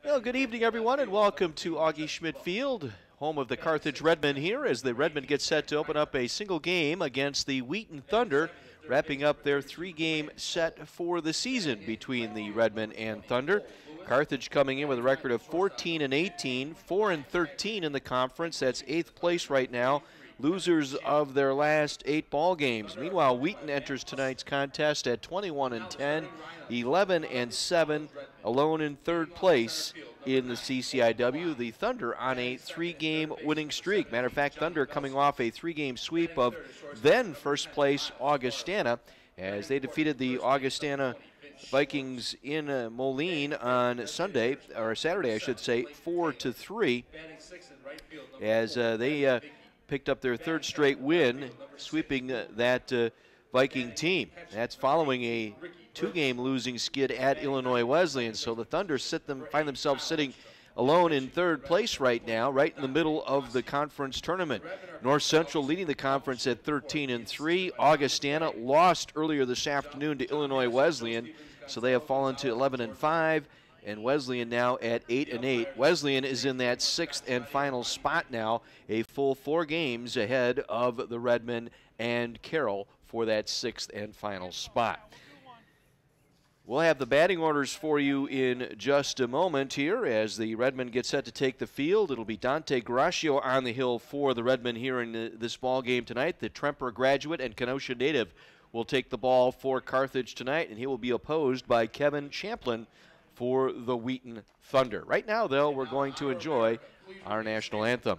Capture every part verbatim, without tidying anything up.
Well, good evening, everyone, and welcome to Augie Schmidt Field, home of the Carthage Redmen here, as the Redmen get set to open up a single game against the Wheaton Thunder, wrapping up their three-game set for the season between the Redmen and Thunder. Carthage coming in with a record of fourteen and eighteen, four and thirteen in the conference. That's eighth place right now. Losers of their last eight ball games. Meanwhile, Wheaton enters tonight's contest at twenty-one and ten, eleven and seven, alone in third place in the C C I W. The Thunder on a three-game winning streak. Matter of fact, Thunder coming off a three-game sweep of then first place Augustana as they defeated the Augustana Vikings in uh, Moline on Sunday, or Saturday, I should say, four to three, as uh, they uh, picked up their third straight win, sweeping uh, that uh, Viking team. That's following a two-game losing skid at Illinois Wesleyan. So the Thunder sit them find themselves sitting alone in third place right now, right in the middle of the conference tournament. North Central leading the conference at thirteen and three. Augustana lost earlier this afternoon to Illinois Wesleyan, so they have fallen to eleven and five. And Wesleyan now at eight and eight. Wesleyan is in that sixth and final spot now, a full four games ahead of the Redmen and Carroll for that sixth and final spot. We'll have the batting orders for you in just a moment here as the Redmen get set to take the field. It'll be Dante Garaccio on the hill for the Redmen here in the, this ball game tonight. The Tremper graduate and Kenosha native will take the ball for Carthage tonight, and he will be opposed by Kevin Champlin for the Wheaton Thunder. Right now, though, we're going to enjoy our national anthem.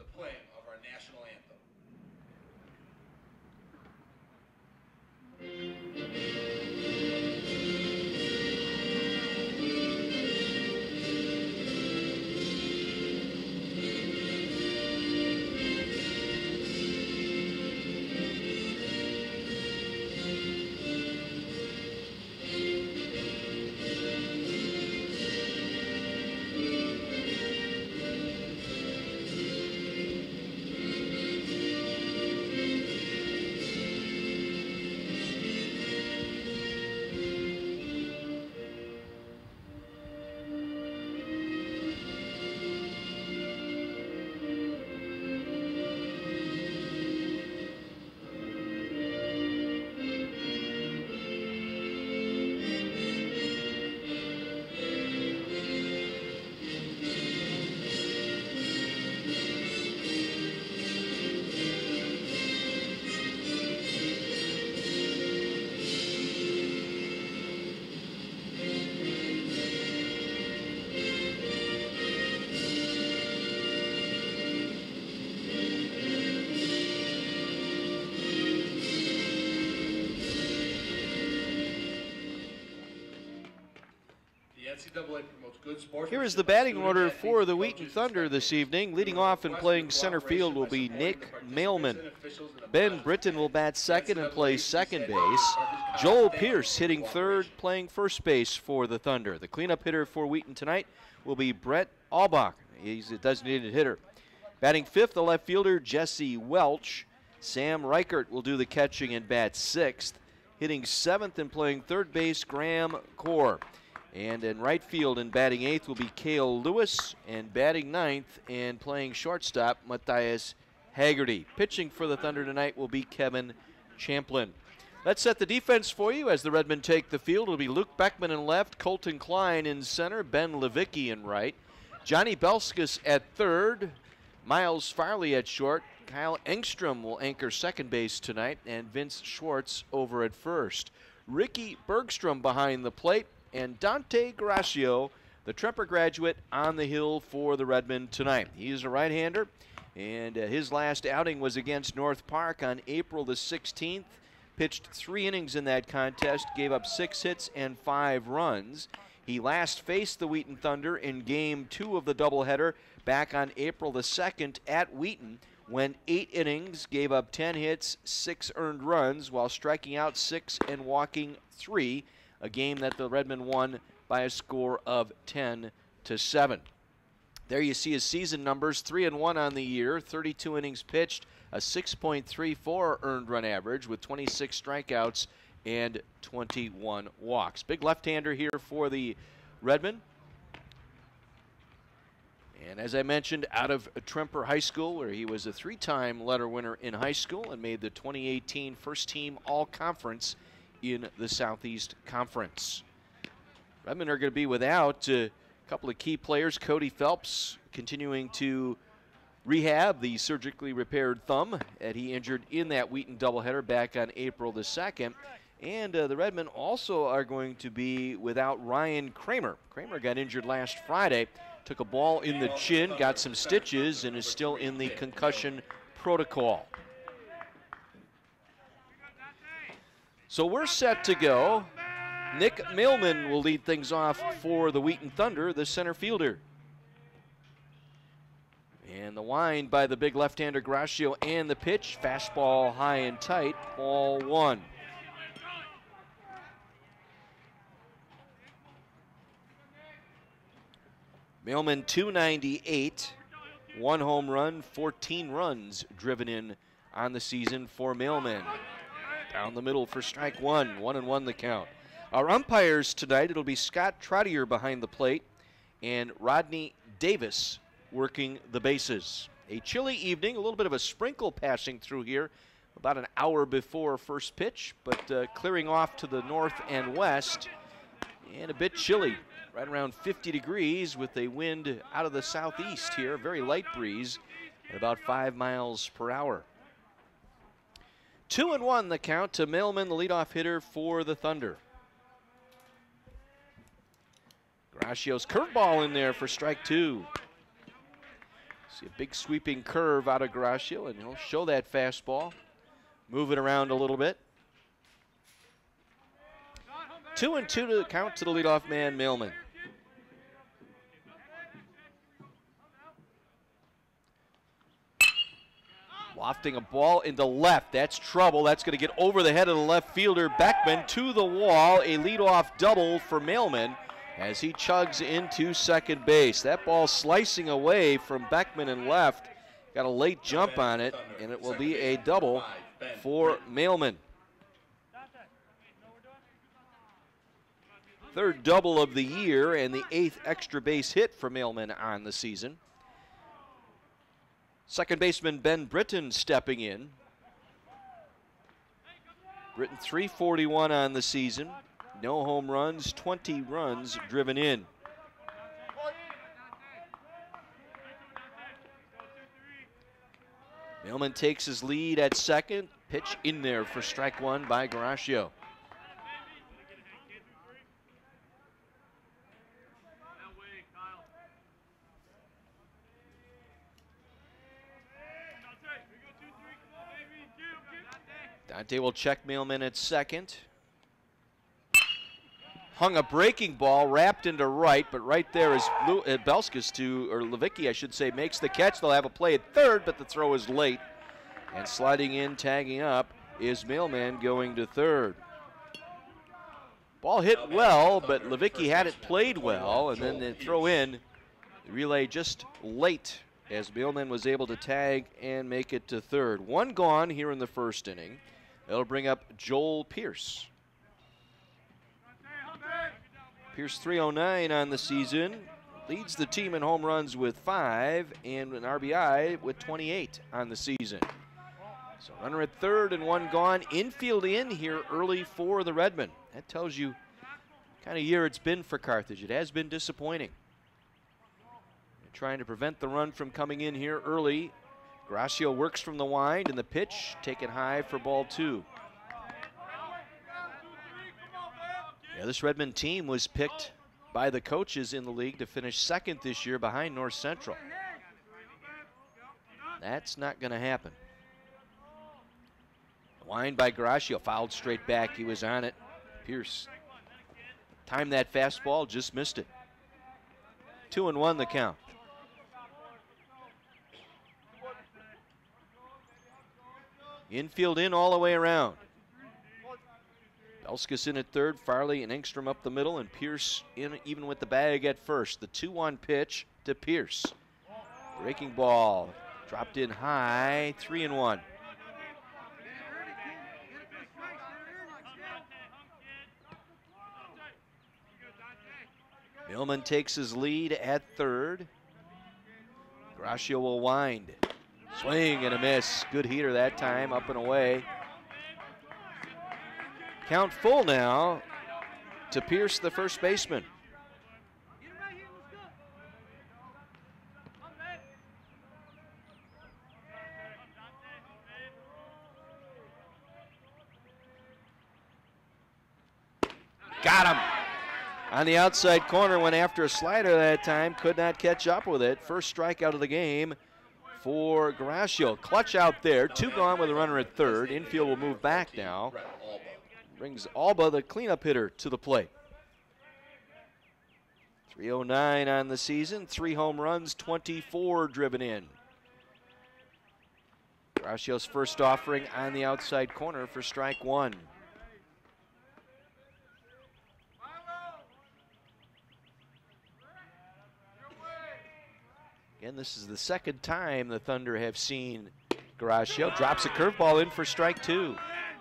Here is the batting order for the Wheaton Thunder this evening. Leading off and playing center field will be Nick Mailman. Ben Britton will bat second and play second base. Joel Pierce hitting third, playing first base for the Thunder. The cleanup hitter for Wheaton tonight will be Brett Albach. He's a designated hitter. Batting fifth, the left fielder Jesse Welch. Sam Reichert will do the catching and bat sixth. Hitting seventh and playing third base, Graham Core. And in right field and batting eighth will be Cale Lewis, and batting ninth and playing shortstop, Matthias Haggerty. Pitching for the Thunder tonight will be Kevin Champlin. Let's set the defense for you as the Redmen take the field. It'll be Luke Beckman in left, Colton Klein in center, Ben Levicki in right, Johnny Belskis at third, Miles Farley at short, Kyle Engstrom will anchor second base tonight, and Vince Schwartz over at first. Ricky Bergstrom behind the plate, and Dante Garaccio, the Tremper graduate, on the hill for the Redmen tonight. He's a right-hander, and uh, his last outing was against North Park on April the sixteenth. Pitched three innings in that contest, gave up six hits and five runs. He last faced the Wheaton Thunder in game two of the doubleheader back on April the second at Wheaton, went eight innings, gave up ten hits, six earned runs, while striking out six and walking three. A game that the Redmen won by a score of ten to seven. There you see his season numbers, three and one on the year, thirty-two innings pitched, a six point three four earned run average with twenty-six strikeouts and twenty-one walks. Big left-hander here for the Redmen. And as I mentioned, out of Tremper High School, where he was a three-time letter winner in high school and made the twenty eighteen first team all-conference in the Southeast Conference. Redmond are going to be without a couple of key players. Cody Phelps continuing to rehab the surgically repaired thumb that he injured in that Wheaton doubleheader back on April the second. And uh, the Redmen also are going to be without Ryan Kramer. Kramer got injured last Friday, took a ball in the chin, got some stitches, and is still in the concussion protocol. So we're set to go. Nick Mailman will lead things off for the Wheaton Thunder, the center fielder. And the wind by the big left-hander Gracio, and the pitch, fastball high and tight, ball one. Mailman two ninety-eight, one home run, fourteen runs driven in on the season for Mailman. Down the middle for strike one, one and one the count. Our umpires tonight, it'll be Scott Trottier behind the plate and Rodney Davis working the bases. A chilly evening, a little bit of a sprinkle passing through here about an hour before first pitch, but uh, clearing off to the north and west, and a bit chilly, right around fifty degrees with a wind out of the southeast here, very light breeze at about five miles per hour. Two and one the count to Mailman, the leadoff hitter for the Thunder. Gracio's curveball in there for strike two. See a big sweeping curve out of Gracio, and he'll show that fastball. Move it around a little bit. Two and two to the count to the leadoff man, Mailman. Lofting a ball into left. That's trouble. That's going to get over the head of the left fielder. Beckman to the wall. A leadoff double for Mailman as he chugs into second base. That ball slicing away from Beckman and left. Got a late jump on it, and it will be a double for Mailman. Third double of the year and the eighth extra base hit for Mailman on the season. Second baseman Ben Britton stepping in. Britton three forty-one on the season. No home runs, twenty runs driven in. Mailman takes his lead at second. Pitch in there for strike one by Gracio. Dante will check Mailman at second. Hung a breaking ball, wrapped into right, but right there is uh, Belskis to, or Levicki, I should say, makes the catch. They'll have a play at third, but the throw is late. And sliding in, tagging up, is Mailman going to third. Ball hit well, but Levicki had it played well, and then the throw in, the relay just late as Mailman was able to tag and make it to third. One gone here in the first inning. That'll bring up Joel Pierce. Pierce three oh nine on the season, leads the team in home runs with five and an R B I with twenty-eight on the season. So runner at third and one gone. Infield in here early for the Redmen. That tells you what kind of year it's been for Carthage. It has been disappointing. They're trying to prevent the run from coming in here early. Gracio works from the wind, and the pitch taken high for ball two. Yeah, this Redmond team was picked by the coaches in the league to finish second this year behind North Central. That's not going to happen. Wind by Gracio, fouled straight back. He was on it. Pierce timed that fastball, just missed it. Two and one the count. Infield in all the way around. Belskis in at third, Farley and Engstrom up the middle, and Pierce in even with the bag at first. The two one pitch to Pierce. Breaking ball, dropped in high, three and one. Mailman takes his lead at third. Gracio will wind. Swing and a miss. Good heater that time, up and away. Count full now to Pierce, the first baseman. Got him. On the outside corner, went after a slider that time, could not catch up with it. First strikeout of the game for Gracio. Clutch out there, two gone with a runner at third. Infield will move back now. Brings Alba, the cleanup hitter, to the plate. three oh nine on the season, three home runs, twenty-four driven in. Gracio's first offering on the outside corner for strike one. Again, this is the second time the Thunder have seen Gracio. Drops a curveball in for strike two.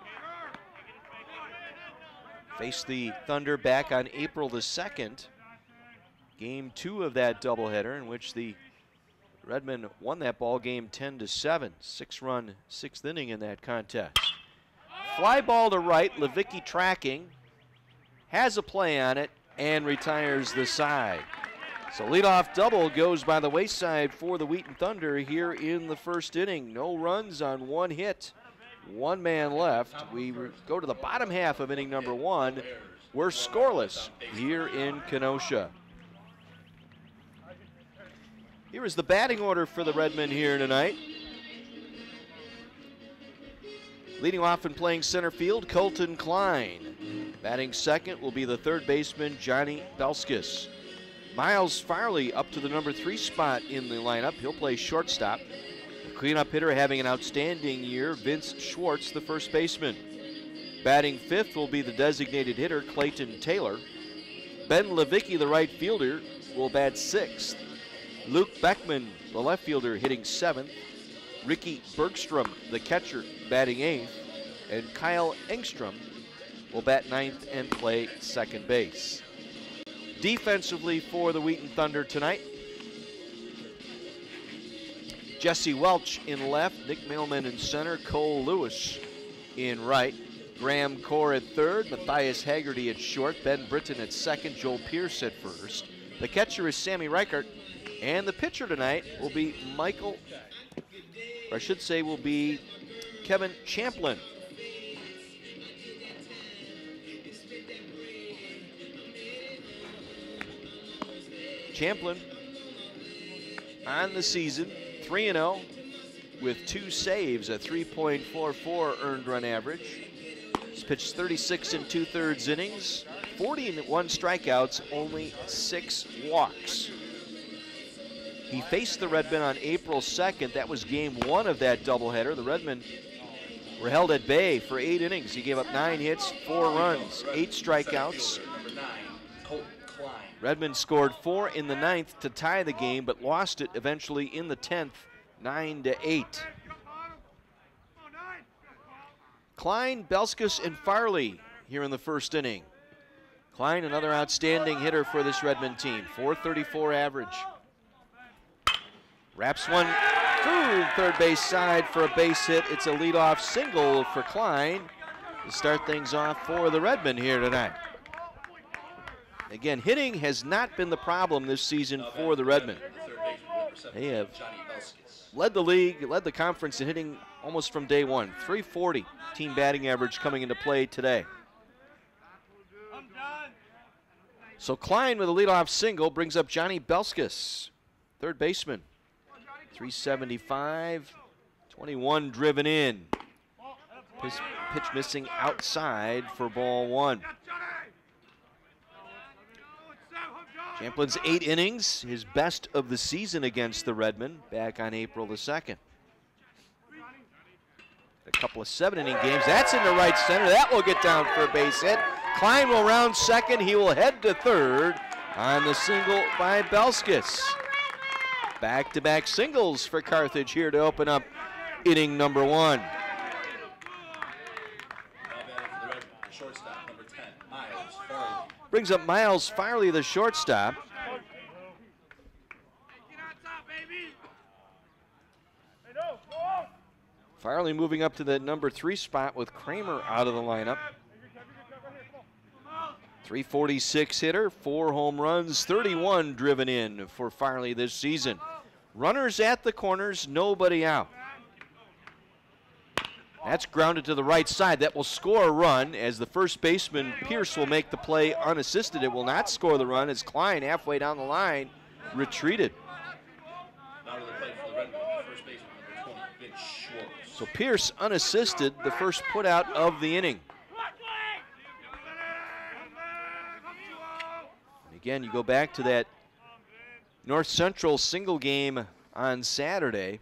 Faced the Thunder back on April the second. Game two of that doubleheader, in which the Redmen won that ball game ten to seven. Six-run sixth inning in that contest. Fly ball to right, Levicki tracking, has a play on it, and retires the side. So leadoff double goes by the wayside for the Wheaton Thunder here in the first inning. No runs on one hit, one man left. We go to the bottom half of inning number one. We're scoreless here in Kenosha. Here is the batting order for the Redmen here tonight. Leading off and playing center field, Colton Klein. Batting second will be the third baseman, Johnny Belskis. Miles Farley up to the number three spot in the lineup. He'll play shortstop. The cleanup hitter having an outstanding year, Vince Schwartz, the first baseman. Batting fifth will be the designated hitter, Clayton Taylor. Ben Levicki, the right fielder, will bat sixth. Luke Beckman, the left fielder, hitting seventh. Ricky Bergstrom, the catcher, batting eighth. And Kyle Engstrom will bat ninth and play second base. Defensively for the Wheaton Thunder tonight, Jesse Welch in left, Nick Mailman in center, Cole Lewis in right, Graham Core at third, Matthias Haggerty at short, Ben Britton at second, Joel Pierce at first. The catcher is Sammy Reichert, and the pitcher tonight will be Michael, or I should say will be Kevin Champlin. Champlin on the season, three and oh with two saves, a three point four four earned run average. He's pitched thirty-six and two-thirds innings, forty-one strikeouts, only six walks. He faced the Redmen on April second. That was game one of that doubleheader. The Redmen were held at bay for eight innings. He gave up nine hits, four runs, eight strikeouts. Redmond scored four in the ninth to tie the game, but lost it eventually in the tenth, nine to eight. Klein, Belskis, and Farley here in the first inning. Klein, another outstanding hitter for this Redmond team, four thirty-four average. Wraps one through third base side for a base hit. It's a leadoff single for Klein to start things off for the Redmen here tonight. Again, hitting has not been the problem this season for the Redmen. They have led the league, led the conference in hitting almost from day one. three forty team batting average coming into play today. So Klein with a leadoff single brings up Johnny Belskis, third baseman. three seventy-five, twenty-one driven in. Pitch, pitch missing outside for ball one. Champlin's eight innings, his best of the season against the Redmen back on April the second. A couple of seven inning games. That's in the right center. That will get down for a base hit. Klein will round second. He will head to third on the single by Belskis. Back-to-back singles for Carthage here to open up inning number one. Brings up Miles Farley, the shortstop. Farley moving up to the number three spot with Kramer out of the lineup. three forty-six hitter, four home runs, thirty-one driven in for Farley this season. Runners at the corners, nobody out. That's grounded to the right side. That will score a run as the first baseman, Pierce, will make the play unassisted. It will not score the run as Klein, halfway down the line, retreated. So Pierce unassisted, the first put out of the inning. And again, you go back to that North Central single game on Saturday.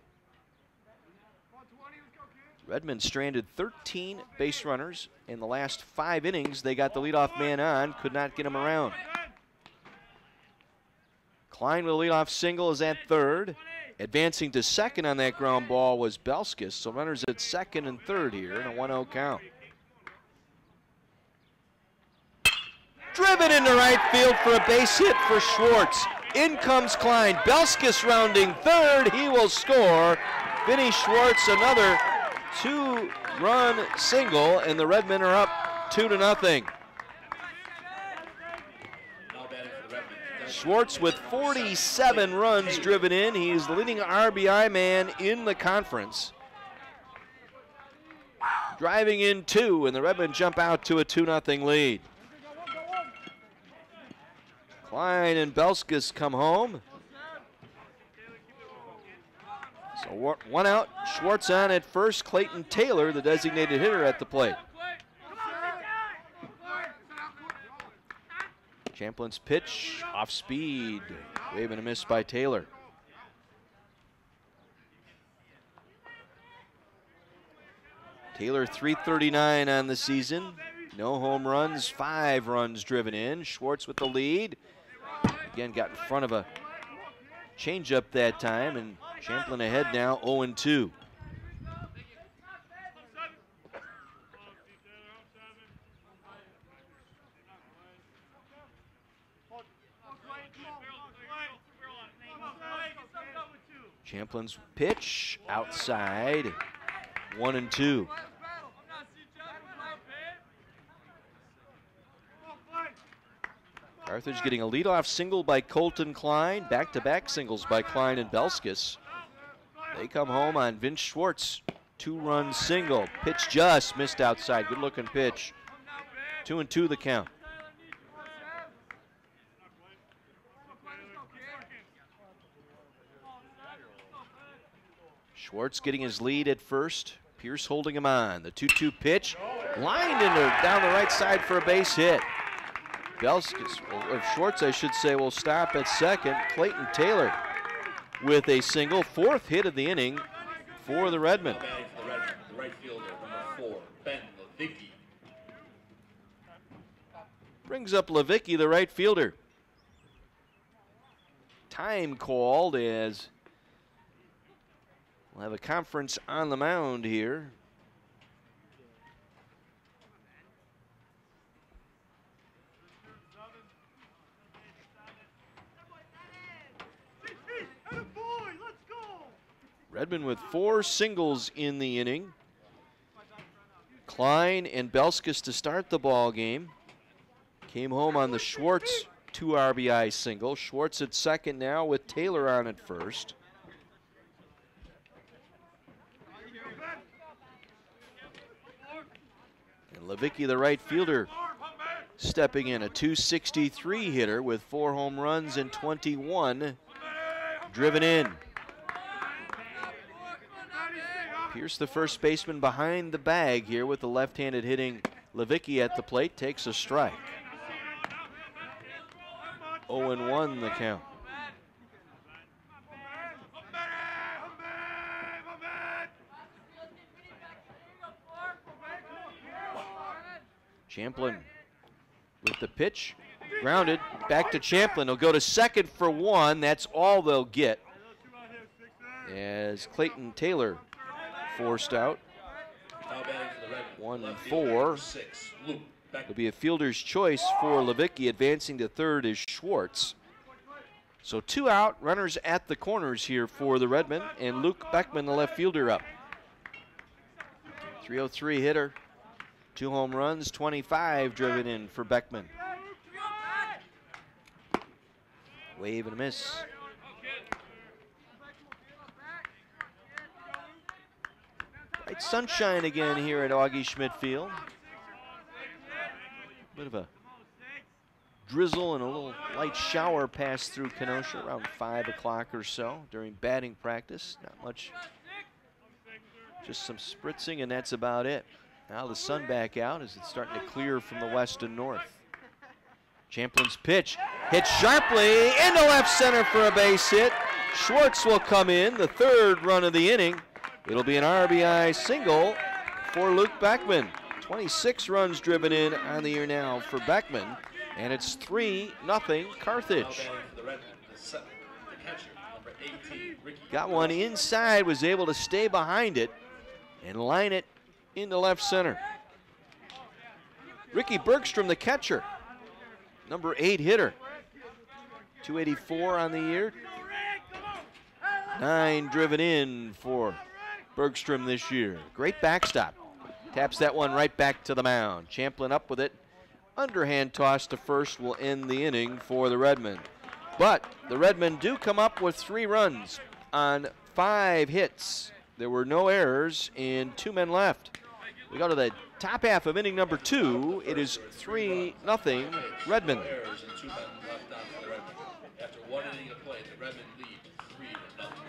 Redmond stranded thirteen base runners. In the last five innings, they got the leadoff man on, could not get him around. Klein with a leadoff single is at third. Advancing to second on that ground ball was Belskis, so runners at second and third here in a one oh count. Driven into right field for a base hit for Schwartz. In comes Klein. Belskis rounding third. He will score. Vinny Schwartz, another two-run single, and the Redmen are up two to nothing. Schwartz with forty-seven runs driven in. He's the leading R B I man in the conference. Driving in two, and the Redmen jump out to a two nothing lead. Klein and Belskis come home. So one out, Schwartz on at first. Clayton Taylor, the designated hitter, at the plate. Champlin's pitch, off speed, wave and a miss by Taylor. Taylor three thirty-nine on the season, no home runs, five runs driven in. Schwartz with the lead. Again, got in front of a changeup that time, and Champlin ahead now, oh and two. Champlin's pitch outside, one and two. Carthage getting a leadoff single by Colton Klein, back-to-back singles by Klein and Belskis. They come home on Vince Schwartz, two-run single. Pitch just missed outside, good-looking pitch. Two and two the count. Schwartz getting his lead at first. Pierce holding him on. The two two pitch, lined into down the right side for a base hit. Belskis, or Schwartz, I should say, will stop at second. Clayton Taylor with a single, fourth hit of the inning for the Redmen. The right fielder, number four, Ben Levicki. Brings up Levicki, the right fielder. Time called as we'll have a conference on the mound here. Redmond with four singles in the inning. Klein and Belskis to start the ball game. Came home on the Schwartz two R B I single. Schwartz at second now with Taylor on at first. And Levicki, the right fielder, stepping in, a two sixty-three hitter with four home runs and twenty-one driven in. Pierce, the first baseman, behind the bag here with the left-handed hitting Levicki at the plate, takes a strike. oh and one the count. Champlin with the pitch, grounded, back to Champlin. He'll go to second for one. That's all they'll get, as Clayton Taylor forced out. One and four. It'll be a fielder's choice for Levicki. Advancing to third is Schwartz. So two out, runners at the corners here for the Redmen, and Luke Beckman, the left fielder, up. three oh three hitter, two home runs, twenty-five driven in for Beckman. Wave and a miss. Bright sunshine again here at Augie Schmidt Field. Bit of a drizzle and a little light shower passed through Kenosha around five o'clock or so during batting practice. Not much, just some spritzing, and that's about it. Now the sun back out as it's starting to clear from the west and north. Champlin's pitch hit sharply into left center for a base hit. Schwartz will come in, the third run of the inning. It'll be an R B I single for Luke Beckman. twenty-six runs driven in on the year now for Beckman, and it's three nothing Carthage. Got one inside, was able to stay behind it and line it into left center. Ricky Bergstrom, the catcher, number eight hitter, two eighty-four on the year. Nine driven in for Bergstrom this year. Great backstop. Taps that one right back to the mound. Champlin up with it. Underhand toss to first will end the inning for the Redmen. But the Redmen do come up with three runs on five hits. There were no errors and two men left. We go to the top half of inning number two. It is three nothing Redmen. After one inning of play, the Redmen lead three to nothing.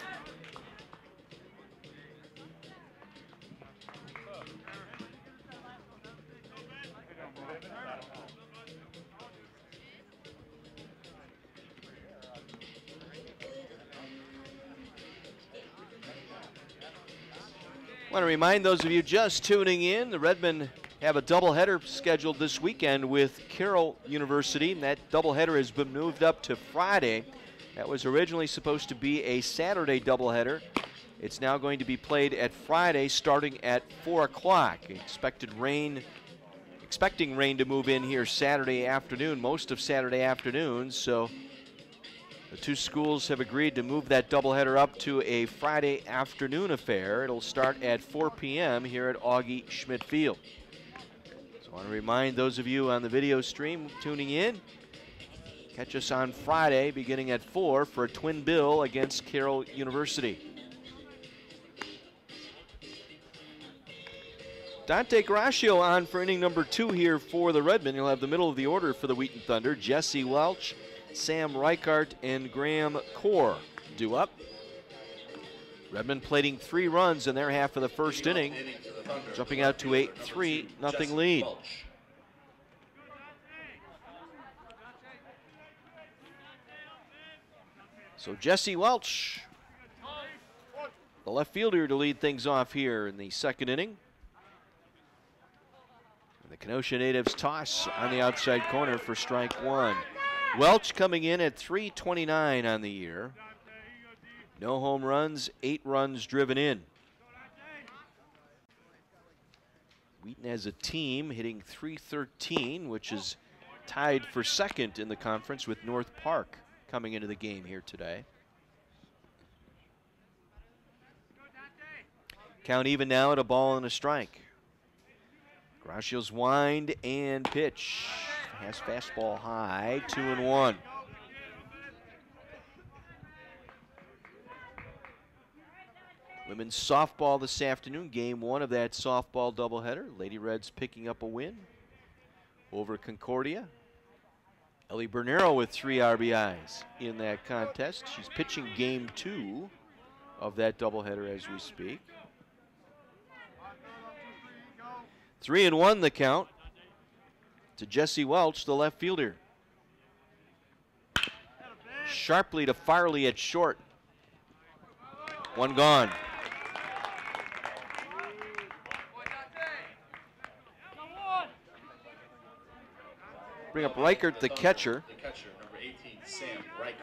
I want to remind those of you just tuning in, the Redmen have a doubleheader scheduled this weekend with Carroll University. And that doubleheader has been moved up to Friday. That was originally supposed to be a Saturday doubleheader. It's now going to be played at Friday starting at four o'clock. Expected rain, expecting rain to move in here Saturday afternoon, most of Saturday afternoon. So the two schools have agreed to move that doubleheader up to a Friday afternoon affair. It'll start at four p m here at Augie Schmidt Field. So I want to remind those of you on the video stream tuning in, catch us on Friday beginning at four for a twin bill against Carroll University. Dante Graccio on for inning number two here for the Redmen. You'll have the middle of the order for the Wheaton Thunder. Jesse Welch, Sam Reichart, and Graham Core due up. Redmen plating three runs in their half of the first inning, jumping out to a three nothing lead. So Jesse Welch, the left fielder, to lead things off here in the second inning. The Kenosha natives toss on the outside corner for strike one. Welch coming in at three twenty-nine on the year. No home runs, eight runs driven in. Wheaton as a team hitting three thirteen, which is tied for second in the conference with North Park coming into the game here today. Count even now at a ball and a strike. Graccio's wind and pitch. Has fastball high, two and one. Women's softball this afternoon, game one of that softball doubleheader. Lady Reds picking up a win over Concordia. Ellie Bernero with three R B Is in that contest. She's pitching game two of that doubleheader as we speak. Three and one the count to Jesse Welch, the left fielder. Sharply to Farley at short. One gone. Bring up Reichert, the catcher. The catcher, number eighteen, Sam Reichert.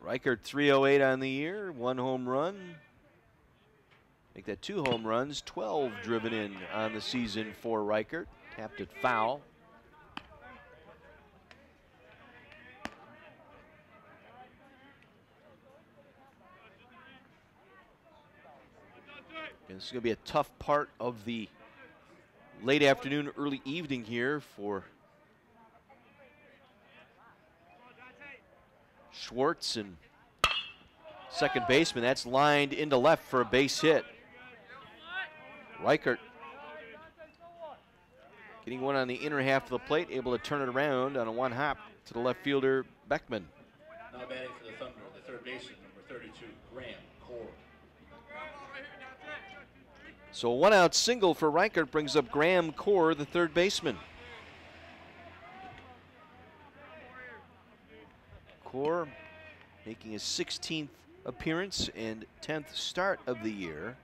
Reichert three oh eight on the year, one home run. Make that two home runs, twelve driven in on the season for Reichert. Tapped it foul. And this is going to be a tough part of the late afternoon, early evening here for Schwartz, and second baseman. That's lined into left for a base hit. Reichert getting one on the inner half of the plate, able to turn it around on a one hop to the left fielder, Beckman. Now batting for the Thunder, the third baseman, number thirty-two, Graham Core. So a one out single for Reichert brings up Graham Core, the third baseman. Core making his sixteenth appearance and tenth start of the year.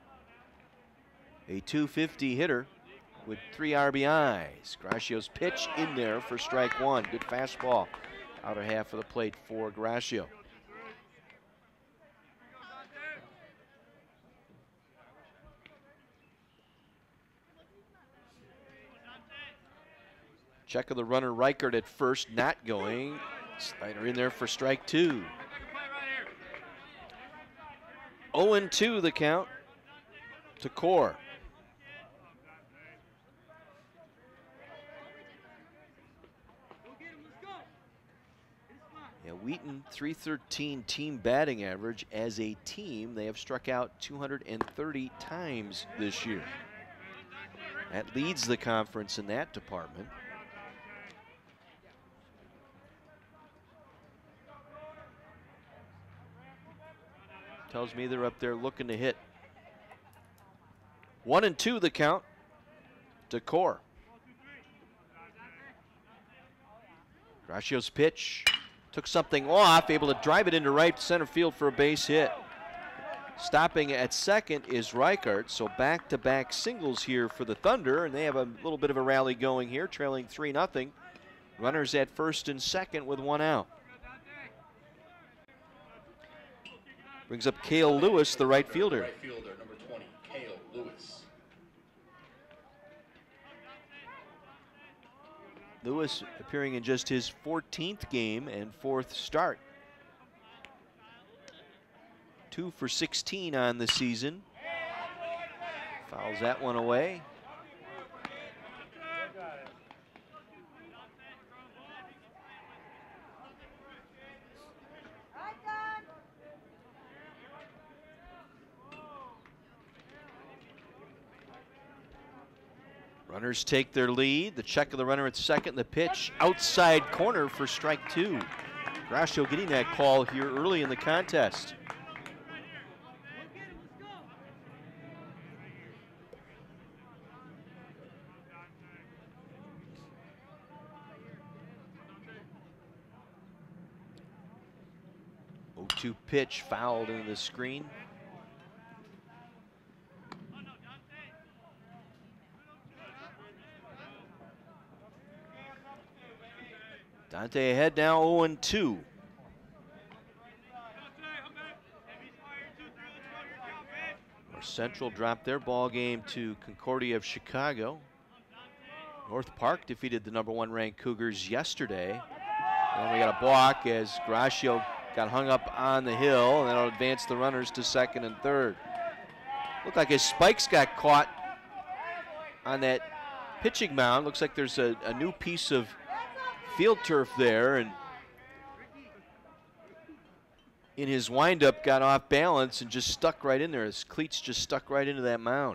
A two fifty hitter with three R B Is. Gracio's pitch in there for strike one. Good fastball. Outer half of the plate for Gracio. Check of the runner, Reichert at first, not going. Snyder in there for strike two. oh and two the count to Core. Yeah, Wheaton three thirteen team batting average. As a team, they have struck out two hundred thirty times this year. That leads the conference in that department. Tells me they're up there looking to hit. One and two the count to Core. Gracio's pitch took something off, able to drive it into right center field for a base hit. Stopping at second is Reichert, so back-to-back singles here for the Thunder, and they have a little bit of a rally going here, trailing three nothing. Runners at first and second with one out. Brings up Cale Lewis, the right fielder. Right fielder, number twenty, Cale Lewis. Lewis appearing in just his fourteenth game and fourth start. Two for sixteen on the season. Fouls that one away. Runners take their lead. The check of the runner at second. The pitch outside corner for strike two. Gracio getting that call here early in the contest. oh two pitch fouled into the screen. Dante ahead now, oh and two. North Central dropped their ball game to Concordia of Chicago. North Park defeated the number one ranked Cougars yesterday. And we got a balk as Gracio got hung up on the hill, and that'll advance the runners to second and third. Looked like his spikes got caught on that pitching mound. Looks like there's a, a new piece of field turf there, and in his windup got off balance and just stuck right in there. His cleats just stuck right into that mound.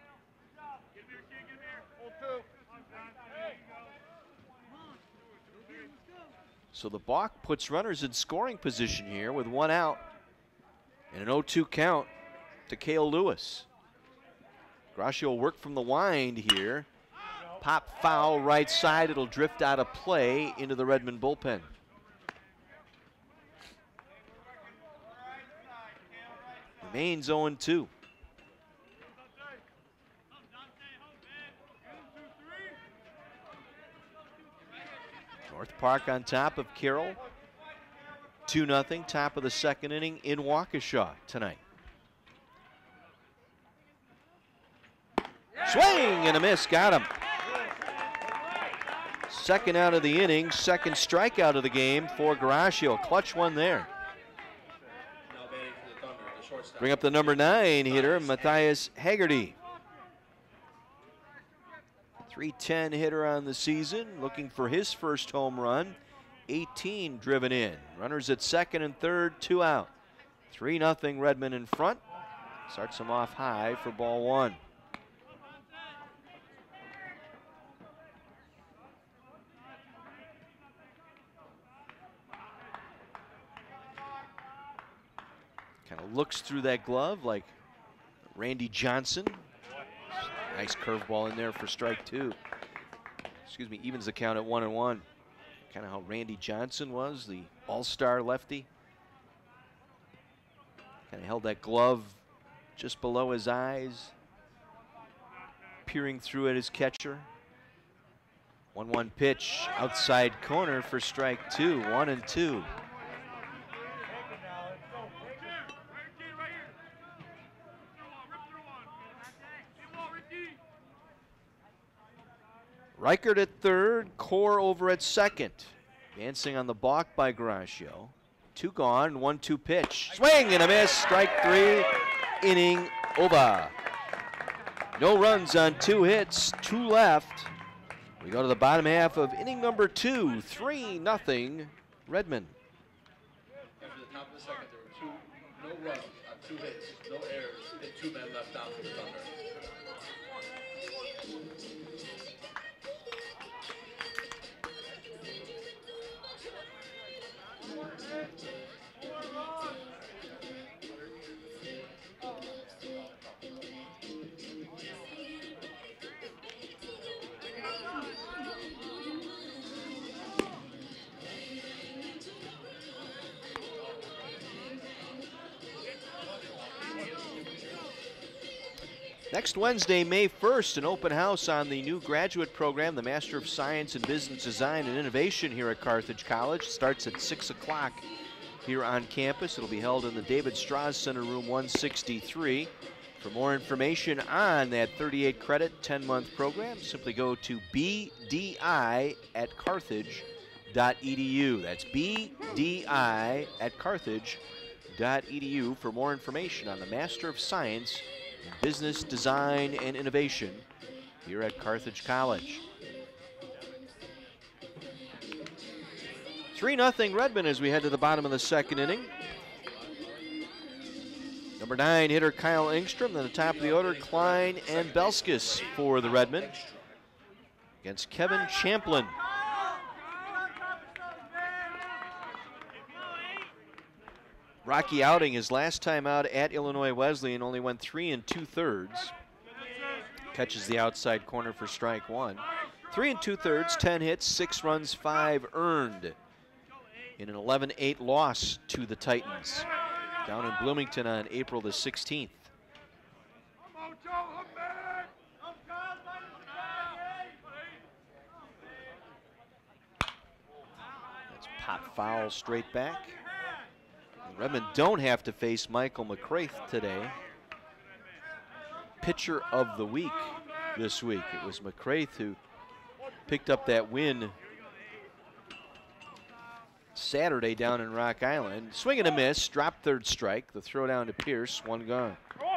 So the balk puts runners in scoring position here with one out and an oh two count to Cale Lewis. Gracio will work from the wind here. Pop foul right side. It'll drift out of play into the Redmond bullpen. Remains oh and two. North Park on top of Carroll. two nothing, top of the second inning in Waukesha tonight. Swing and a miss, got him. Second out of the inning, second strikeout of the game for Garaccio. Clutch one there. Bring up the number nine hitter, Matthias Haggerty. three ten hitter on the season, looking for his first home run. eighteen driven in. Runners at second and third, two out. three nothing Redmond in front. Starts them off high for ball one. Kind of looks through that glove like Randy Johnson. Nice curveball in there for strike two. Excuse me, evens the count at one and one. Kind of how Randy Johnson was, the all-star lefty. Kind of held that glove just below his eyes, peering through at his catcher. one one pitch, outside corner for strike two, one and two. Reichert at third, Core over at second. Dancing on the balk by Garaccio. Two gone, one two pitch. Swing and a miss, strike three, inning over. No runs on two hits, two left. We go to the bottom half of inning number two, three nothing Redmond. After the top of the second, there were two, no runs on two hits, no errors, and two men left down for the Thunder. Next Wednesday, May first, an open house on the new graduate program, the Master of Science in Business Design and Innovation here at Carthage College. Starts at six o'clock here on campus. It'll be held in the David Strauss Center, room one sixty-three. For more information on that thirty-eight credit, ten month program, simply go to b d i at carthage dot e d u. That's b d i at carthage dot e d u for more information on the Master of Science in Business Design and Innovation here at Carthage College. three nothing Redmond as we head to the bottom of the second inning. Number nine hitter Kyle Engstrom, then the top of the order Klein and Belskis for the Redmond against Kevin Champlin. Rocky outing his last time out at Illinois Wesleyan, only went three and two thirds. Catches the outside corner for strike one. Three and two thirds, ten hits, six runs, five earned in an eleven eight loss to the Titans down in Bloomington on April the sixteenth. That's pop foul straight back. Redmond don't have to face Michael McCraith today. Pitcher of the week this week. It was McCraith who picked up that win Saturday down in Rock Island. Swing and a miss, drop third strike. The throw down to Pierce, one gone.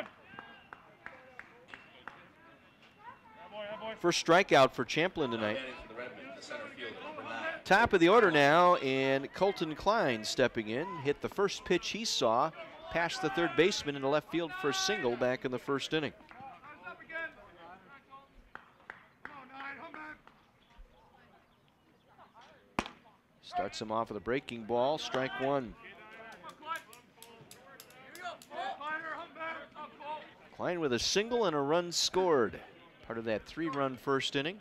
First strikeout for Champlin tonight. Top of the order now, and Colton Klein stepping in. Hit the first pitch he saw, past the third baseman into left field for a single back in the first inning. Starts him off with a breaking ball, strike one. Klein with a single and a run scored. Part of that three-run first inning.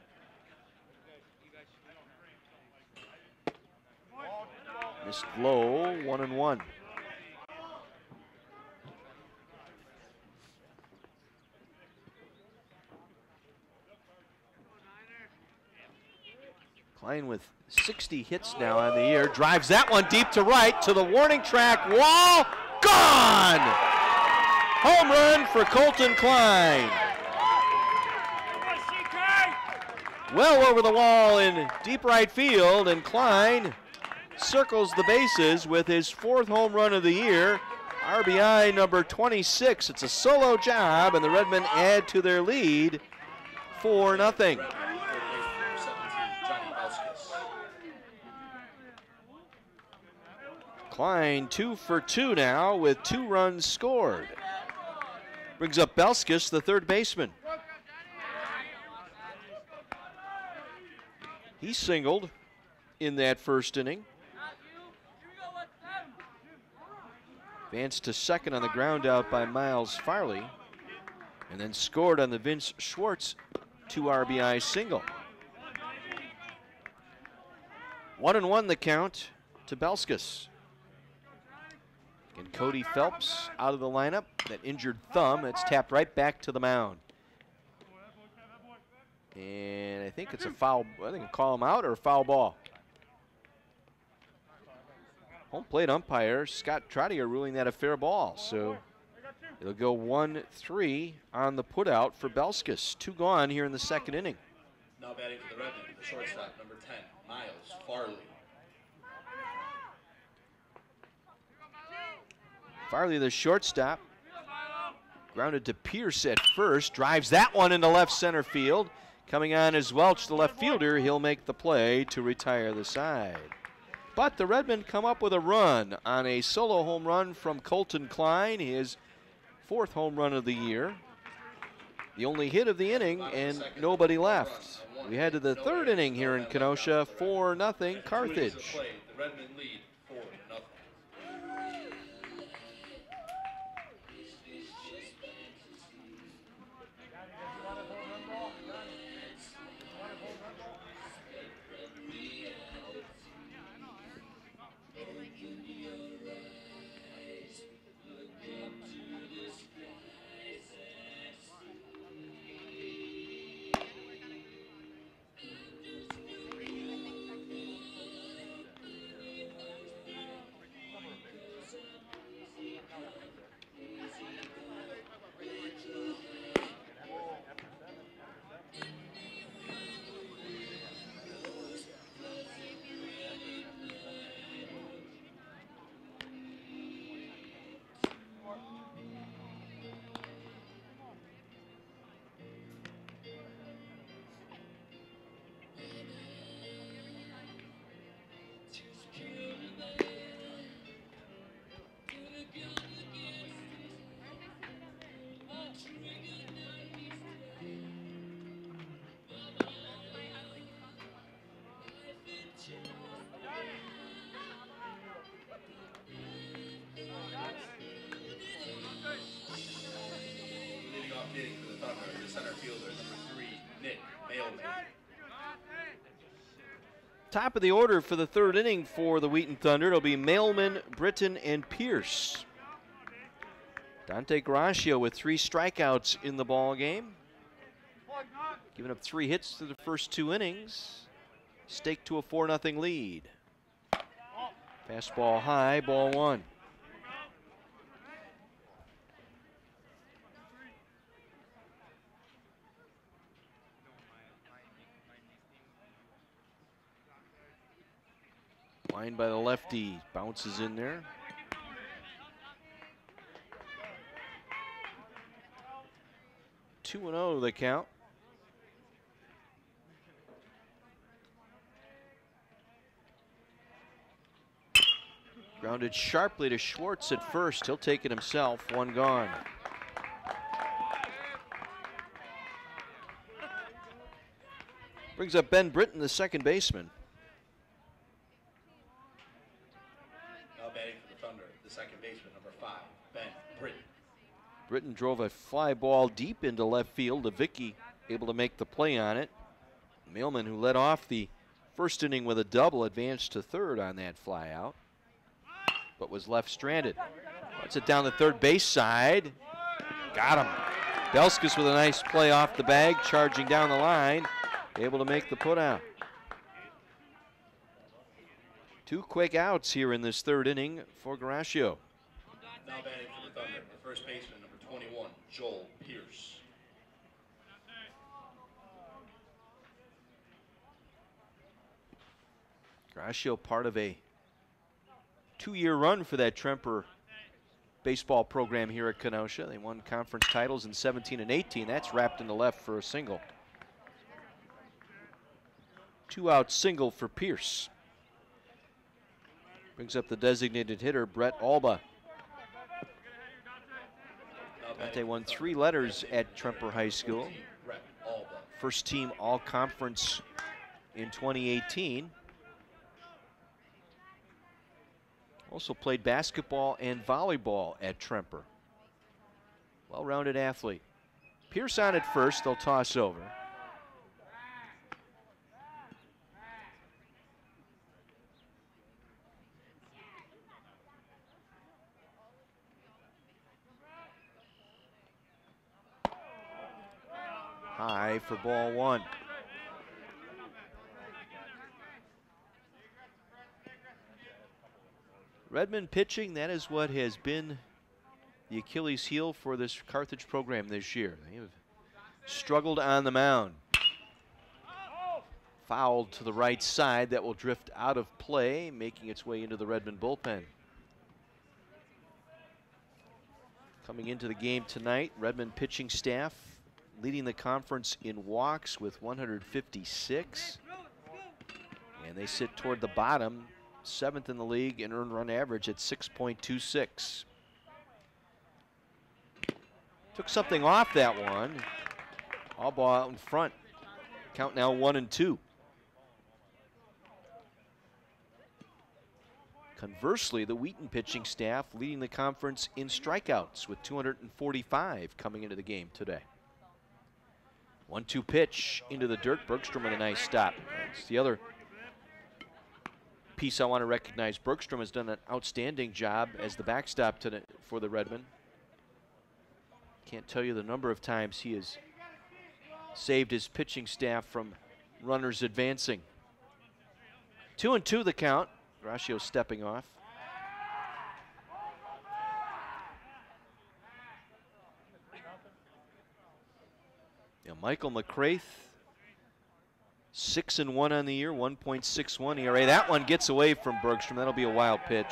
Missed low, one and one. Klein with sixty hits now on the year. Drives that one deep to right to the warning track wall. Gone! Home run for Colton Klein. Well over the wall in deep right field, and Klein circles the bases with his fourth home run of the year. R B I number twenty-six. It's a solo job, and the Redmen add to their lead four nothing. Klein two for two now with two runs scored. Brings up Belskis, the third baseman. He singled in that first inning. Advanced to second on the ground out by Miles Farley, and then scored on the Vince Schwartz two R B I single. One and one the count to Belskis. And Cody Phelps out of the lineup. That injured thumb, it's tapped right back to the mound. And I think it's a foul. I think I'll call him out or a foul ball. Home plate umpire Scott Trottier ruling that a fair ball. So it'll go one three on the putout for Belskis. Two gone here in the second inning. Now batting for the Redmen, the shortstop, number ten, Miles Farley. Farley, the shortstop, grounded to Pierce at first, drives that one into left center field. Coming on is Welch, the left fielder. He'll make the play to retire the side. But the Redmen come up with a run on a solo home run from Colton Klein, his fourth home run of the year. The only hit of the inning, and nobody left. We head to the third inning here in Kenosha, four nothing Carthage. The Redmen lead four nothing. Top of the order for the third inning for the Wheaton Thunder. It'll be Mailman, Britton, and Pierce. Dante Garaccio with three strikeouts in the ball game. Giving up three hits through the first two innings. Staked to a four nothing lead. Fastball high, ball one. Line by the lefty, bounces in there. two and oh the count. Grounded sharply to Schwartz at first. He'll take it himself, one gone. Brings up Ben Britton, the second baseman. Second baseman, number five, Ben Britton. Britton drove a fly ball deep into left field. Levicki able to make the play on it. Mailman, who led off the first inning with a double, advanced to third on that fly out, but was left stranded. Puts it down the third base side. Got him. Belskis with a nice play off the bag, charging down the line, able to make the put out. Two quick outs here in this third inning for Garaccio. Now batting for the Thunder, the first baseman, number twenty-one, Joel Pierce. Garaccio part of a two-year run for that Tremper baseball program here at Kenosha. They won conference titles in seventeen and eighteen. That's wrapped in the left for a single. Two-out single for Pierce. Brings up the designated hitter, Brett Alba. They won three letters at Tremper High School. First team all-conference in twenty eighteen. Also played basketball and volleyball at Tremper. Well-rounded athlete. Pierce on at first, they'll toss over. High for ball one. Redmond pitching, that is what has been the Achilles heel for this Carthage program this year. They have struggled on the mound. Fouled to the right side, that will drift out of play, making its way into the Redmond bullpen. Coming into the game tonight, Redmond pitching staff leading the conference in walks with one hundred fifty-six. And they sit toward the bottom, seventh in the league in earned run average at six point two six. Took something off that one. All ball out in front. Count now one and two. Conversely, the Wheaton pitching staff leading the conference in strikeouts with two hundred forty-five coming into the game today. one two pitch into the dirt. Bergstrom with a nice stop. That's the other piece I want to recognize. Bergstrom has done an outstanding job as the backstop to the, for the Redmond. Can't tell you the number of times he has saved his pitching staff from runners advancing. Two and two the count. Garaccio stepping off. Yeah, Michael McCraith, six and one on the year, one point six one E R A. That one gets away from Bergstrom. That'll be a wild pitch.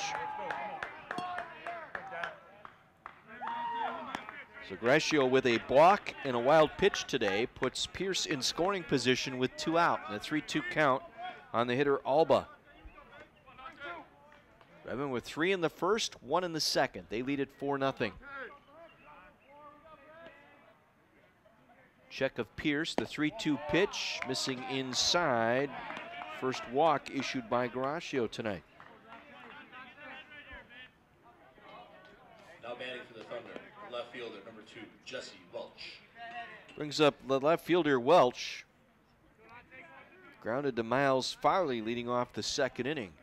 So Garaccio with a balk and a wild pitch today puts Pierce in scoring position with two out and a three two count on the hitter Alba. Redmond with three in the first, one in the second. They lead it four nothing. Check of Pierce, the three two pitch, missing inside. First walk issued by Garaccio tonight. Now batting for the Thunder, left fielder number two, Jesse Welch. Brings up the left fielder Welch. Grounded to Miles Farley leading off the second inning.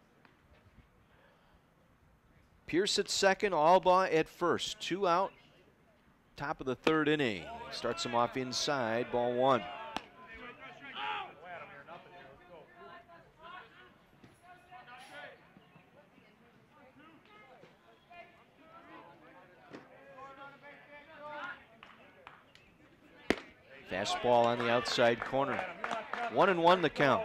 Pierce at second, Alba at first. Two out, top of the third inning. Starts him off inside, ball one. Fastball on the outside corner. One and one the count.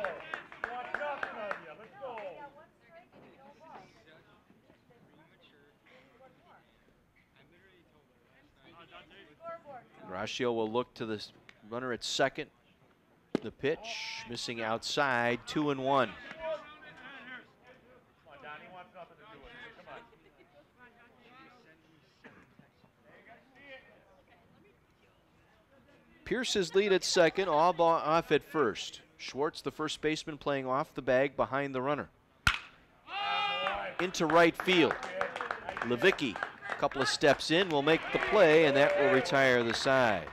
Garaccio will look to the runner at second. The pitch, missing outside, two and one. Pierce's lead at second, Alba off at first. Schwartz, the first baseman, playing off the bag behind the runner. Into right field. Levicki, a couple of steps in, will make the play, and that will retire the side.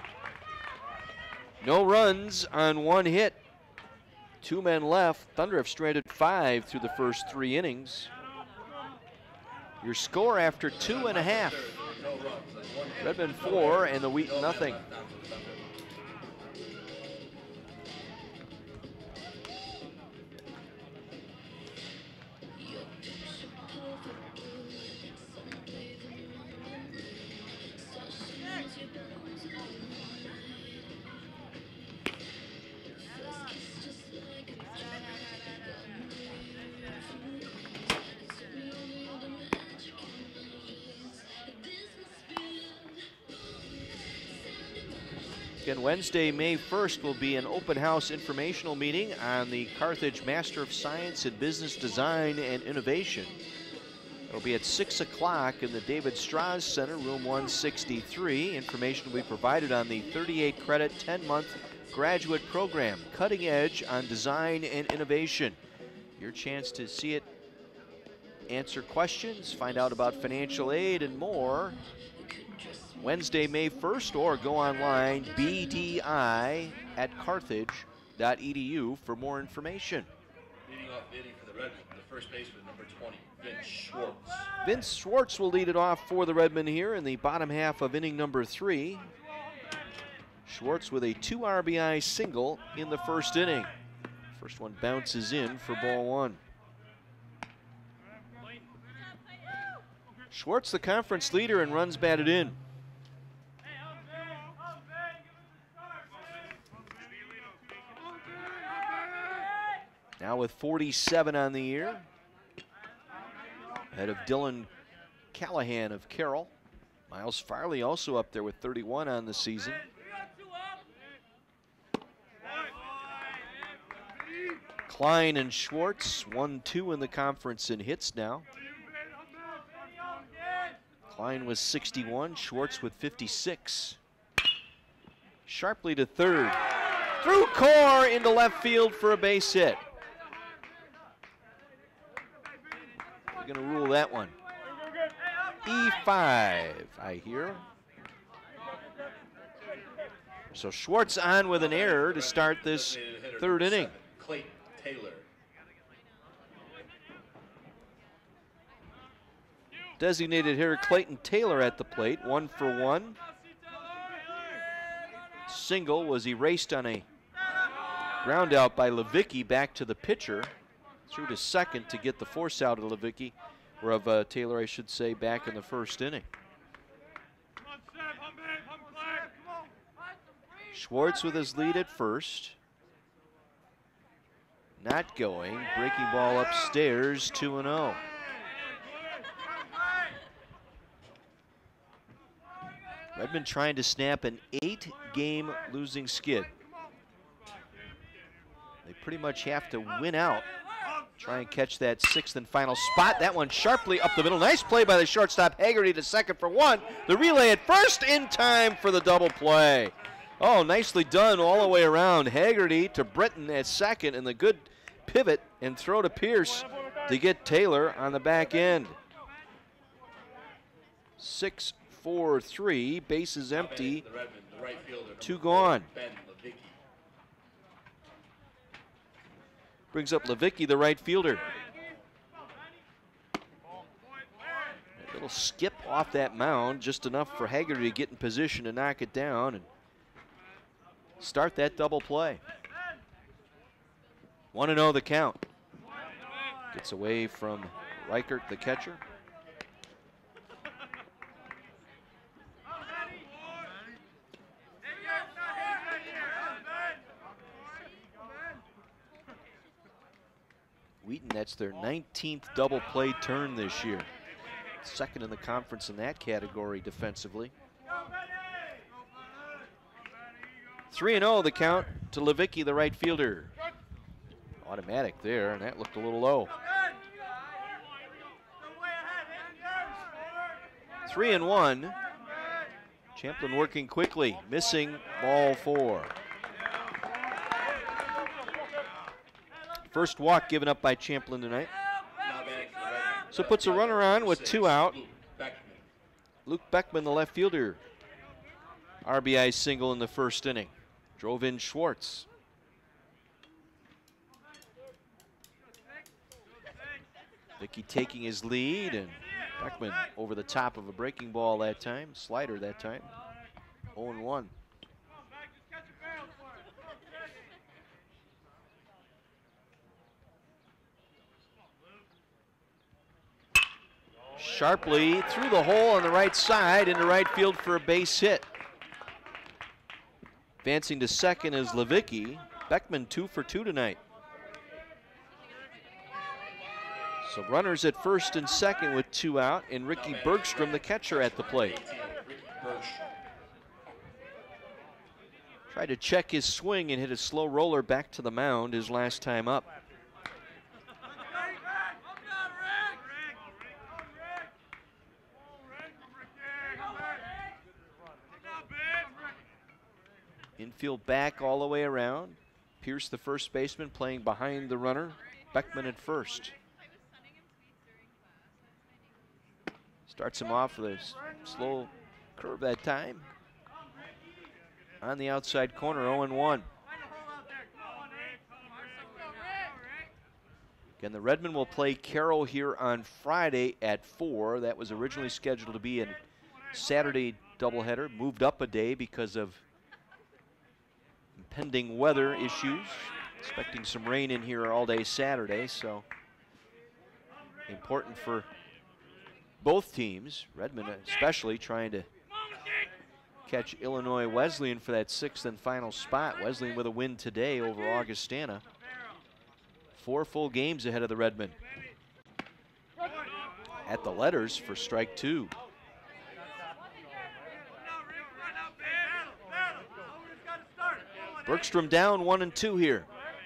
No runs on one hit. Two men left. Thunder have stranded five through the first three innings. Your score after two and a half. Redmond four and the Wheaton nothing. Again, Wednesday, May first will be an open house informational meeting on the Carthage Master of Science in Business Design and Innovation. It'll be at six o'clock in the David Strauss Center, room one sixty-three. Information will be provided on the thirty-eight credit, ten month graduate program, Cutting Edge on Design and Innovation. Your chance to see it, answer questions, find out about financial aid and more. Wednesday, May first, or go online, B D I at carthage dot E D U for more information. Leading off bidding for the Redmen, the first baseman, number twenty, Vince Schwartz. Vince Schwartz will lead it off for the Redmen here in the bottom half of inning number three. Schwartz with a two R B I single in the first inning. First one bounces in for ball one. Schwartz, the conference leader in runs batted in. Now with forty-seven on the year, ahead of Dylan Callahan of Carroll. Miles Farley also up there with thirty-one on the season. Klein and Schwartz, one two in the conference in hits now. Klein was sixty-one, Schwartz with fifty-six. Sharply to third. Through core into left field for a base hit. We're going to rule that one. E five, I hear. So Schwartz on with an error to start this third inning. Clayton Taylor. Designated hitter Clayton Taylor at the plate, one for one. Single was erased on a ground out by Levicki back to the pitcher. Threw to second to get the force out of Levicki, or of uh, Taylor, I should say, back in the first inning. Schwartz with his lead at first. Not going. Breaking ball upstairs, two and oh. Redmond trying to snap an eight game losing skid. They pretty much have to win out. Try and catch that sixth and final spot. That one sharply up the middle. Nice play by the shortstop, Haggerty to second for one. The relay at first in time for the double play. Oh, nicely done all the way around. Haggerty to Britton at second, and the good pivot and throw to Pierce to get Taylor on the back end. Six, four, three, bases empty, two gone. Brings up Levicki, the right fielder. A little skip off that mound, just enough for Haggerty to get in position to knock it down and start that double play. one and oh the count. Gets away from Reichert, the catcher. Wheaton, that's their nineteenth double play turn this year. Second in the conference in that category defensively. three and oh the count to Levicki, the right fielder. Automatic there, and that looked a little low. three and one. Champlin working quickly, missing ball four. First walk given up by Champlin tonight. So puts a runner on with two out. Luke Beckman, the left fielder. R B I single in the first inning. Drove in Schwartz. Vicky taking his lead, and Beckman over the top of a breaking ball that time. Slider that time. oh and one. Sharply through the hole on the right side into right field for a base hit. Advancing to second is Levicki. Beckman two for two tonight. So runners at first and second with two out, and Ricky Bergstrom, the catcher, at the plate. Tried to check his swing and hit a slow roller back to the mound his last time up. Infield back all the way around. Pierce, the first baseman, playing behind the runner. Beckman at first. Starts him off with a slow curve that time. On the outside corner, oh and one. Again, the Redmen will play Carroll here on Friday at four. That was originally scheduled to be a Saturday doubleheader, moved up a day because of impending weather issues. Expecting some rain in here all day Saturday, so important for both teams. Redmond especially trying to catch Illinois Wesleyan for that sixth and final spot. Wesleyan with a win today over Augustana. Four full games ahead of the Redmen. At the letters for strike two. Bergstrom down one and two here.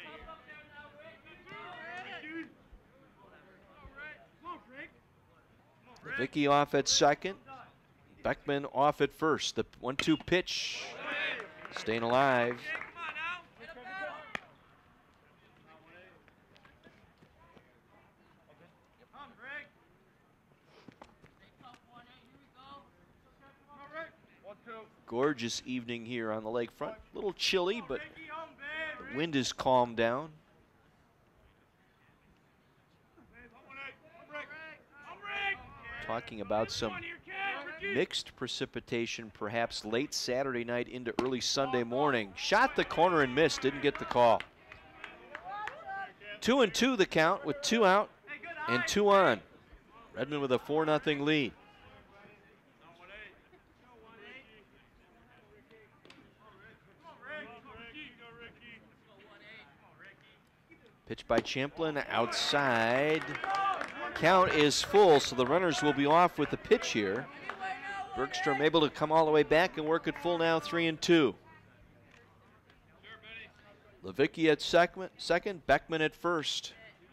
Vicky off at second. Beckman off at first. The one two pitch. Staying alive. Gorgeous evening here on the lakefront. A little chilly, but the wind is calmed down. Talking about some mixed precipitation perhaps late Saturday night into early Sunday morning. Shot the corner and missed, didn't get the call. Two and two the count with two out and two on. Redmond with a four nothing lead. Pitch by Champlin outside. Count is full, so the runners will be off with the pitch here. Bergstrom able to come all the way back and work it full now, three and two. Levicki at second, second, Beckman at first.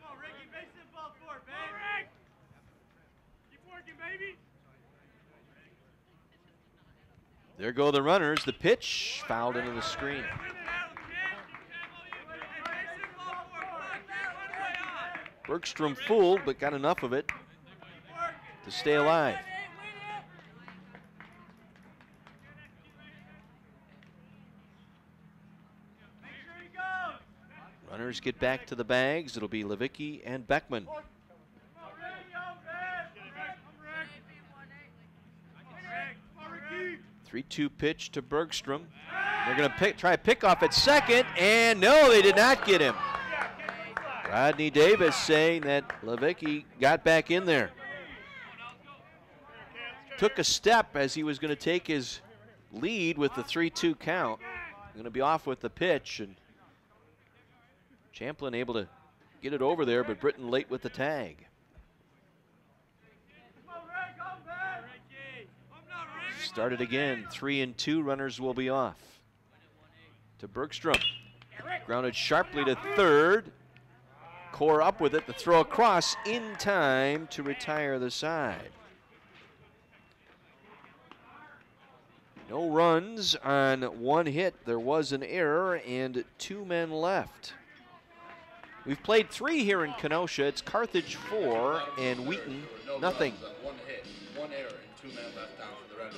There go the runners. The pitch fouled into the screen. Bergstrom fooled, but got enough of it to stay alive. Runners get back to the bags. It'll be Levicki and Beckman. three two pitch to Bergstrom. They're going to pick, try a pick off at second, and no, they did not get him. Rodney Davis saying that Levicki got back in there. Took a step as he was going to take his lead with the three two count. Going to be off with the pitch, and Champlin able to get it over there, but Britton late with the tag. Started again, three and two, runners will be off. To Bergstrom, grounded sharply to third. Core up with it, the throw across in time to retire the side. No runs on one hit. There was an error and two men left. We've played three here in Kenosha. It's Carthage four and Wheaton nothing. One hit, one error, and two men left down for the Redmen.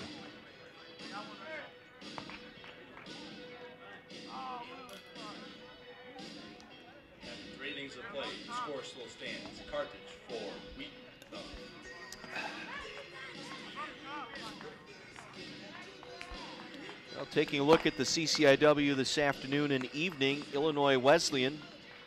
After three innings of play, the score still stands. Carthage four, Wheaton nothing. Well, taking a look at the C C I W this afternoon and evening, Illinois Wesleyan,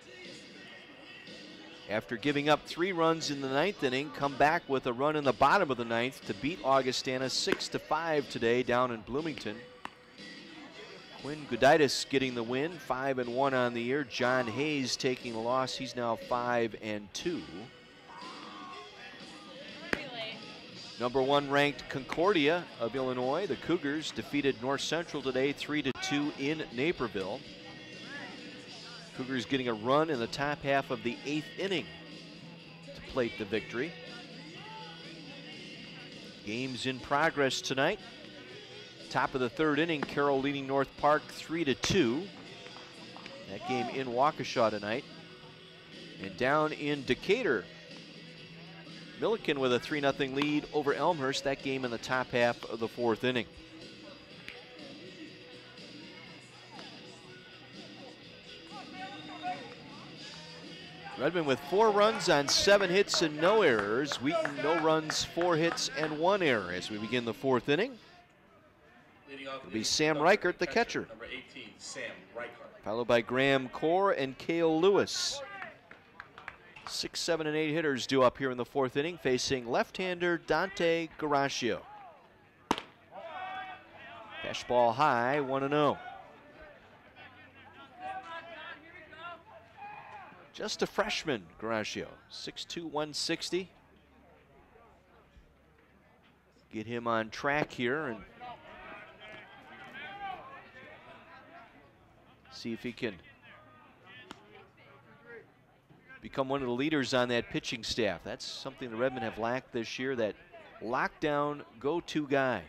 after giving up three runs in the ninth inning, come back with a run in the bottom of the ninth to beat Augustana six to five today down in Bloomington. Quinn Gudaitis getting the win, five and one on the year. John Hayes taking the loss. He's now five and two. Number one ranked Concordia of Illinois, the Cougars, defeated North Central today three to two in Naperville. Cougars getting a run in the top half of the eighth inning to plate the victory. Games in progress tonight. Top of the third inning, Carroll leading North Park three to two. That game in Waukesha tonight. And down in Decatur, Milliken with a three nothing lead over Elmhurst. That game in the top half of the fourth inning. Redmond with four runs on seven hits and no errors. Wheaton no runs, four hits and one error as we begin the fourth inning. It'll be Sam Reichert, the catcher. Number eighteen, Sam Reichert. Followed by Graham Core and Cale Lewis. Six, seven, and eight hitters due up here in the fourth inning, facing left-hander Dante Garaccio. Fastball high, one and oh. Just a freshman, Garaccio, six two, one sixty. Get him on track here and see if he can become one of the leaders on that pitching staff. That's something the Redmen have lacked this year, that lockdown go-to guy.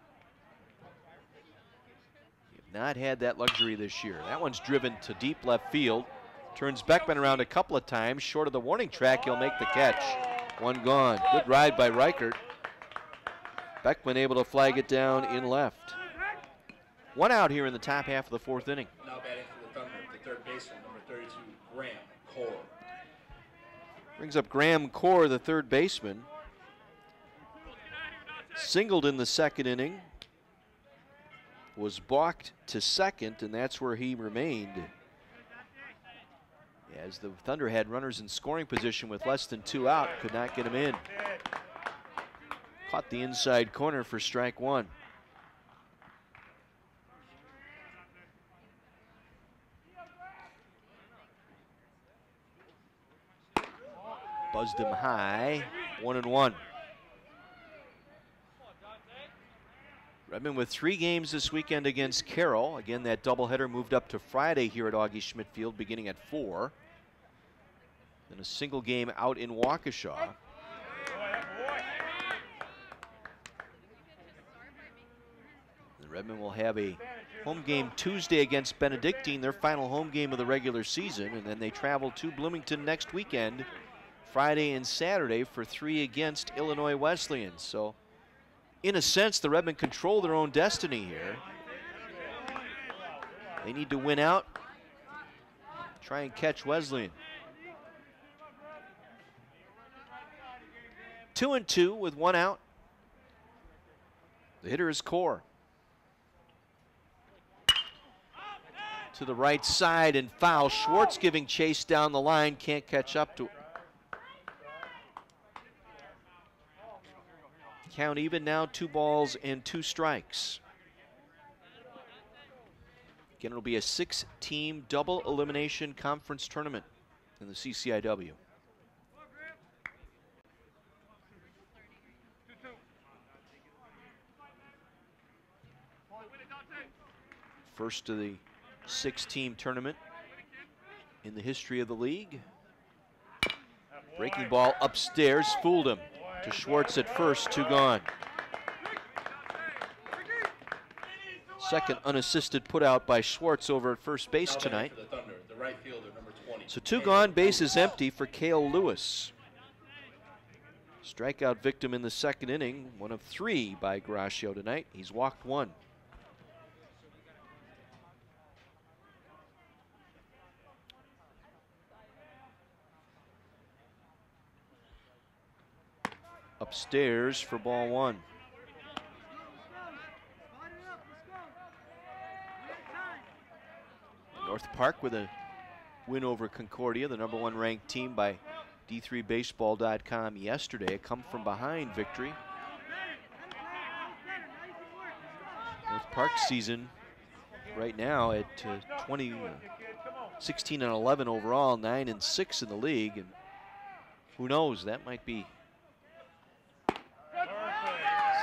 You've not had that luxury this year. That one's driven to deep left field. Turns Beckman around a couple of times. Short of the warning track, he'll make the catch. One gone. Good ride by Reichert. Beckman able to flag it down in left. One out here in the top half of the fourth inning. Now batting for the Thunder, the third baseman, number thirty-two, Graham Core. Brings up Graham Core, the third baseman. Singled in the second inning. Was balked to second, and that's where he remained. As the Thunder had runners in scoring position with less than two out, could not get him in. Caught the inside corner for strike one. Buzzed him high, one and one. Redmond with three games this weekend against Carroll. Again, that doubleheader moved up to Friday here at Augie Schmidt Field beginning at four. Then a single game out in Waukesha. The Redmond will have a home game Tuesday against Benedictine, their final home game of the regular season, and then they travel to Bloomington next weekend, Friday and Saturday, for three against Illinois Wesleyan. So, in a sense, the Redmen control their own destiny here. They need to win out, try and catch Wesleyan. Two and two with one out. The hitter is Core. To the right side and foul. Schwartz giving chase down the line, can't catch up to. Count even now, two balls and two strikes. Again, it'll be a six-team double elimination conference tournament in the C C I W. First of the six-team tournament in the history of the league. Breaking ball upstairs, fooled him. To Schwartz at first, two gone. Second unassisted put out by Schwartz over at first base tonight. So two gone, bases empty for Cale Lewis. Strikeout victim in the second inning, one of three by Garaccio tonight. He's walked one. Upstairs for ball one. North Park with a win over Concordia, the number one ranked team by D three baseball dot com yesterday. A come from behind victory. North Park season right now at uh, twenty, sixteen and eleven overall, nine and six in the league, and who knows, that might be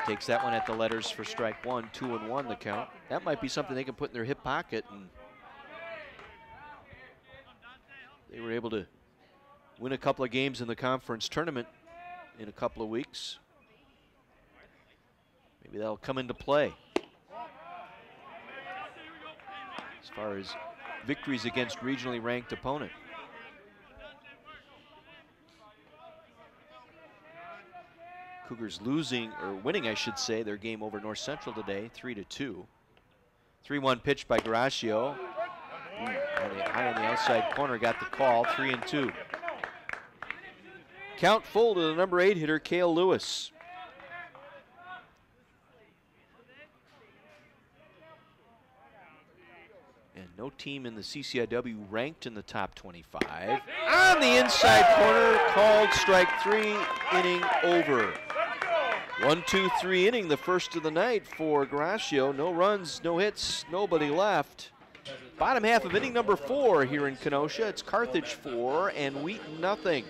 Takes that one at the letters for strike one, two and one the count. That might be something they can put in their hip pocket, and they were able to win a couple of games in the conference tournament in a couple of weeks. Maybe that'll come into play as far as victories against regionally ranked opponent. Cougars losing, or winning I should say, their game over North Central today, three to two. three one pitch by Garaccio. On the, high on the outside corner, got the call, three and two. Count full to the number eight hitter, Cale Lewis. And no team in the C C I W ranked in the top twenty-five. On the inside corner, called strike three, inning over. One, two, three inning, the first of the night for Garaccio. No runs, no hits, nobody left. Bottom half of inning number four here in Kenosha. It's Carthage four and Wheaton nothing.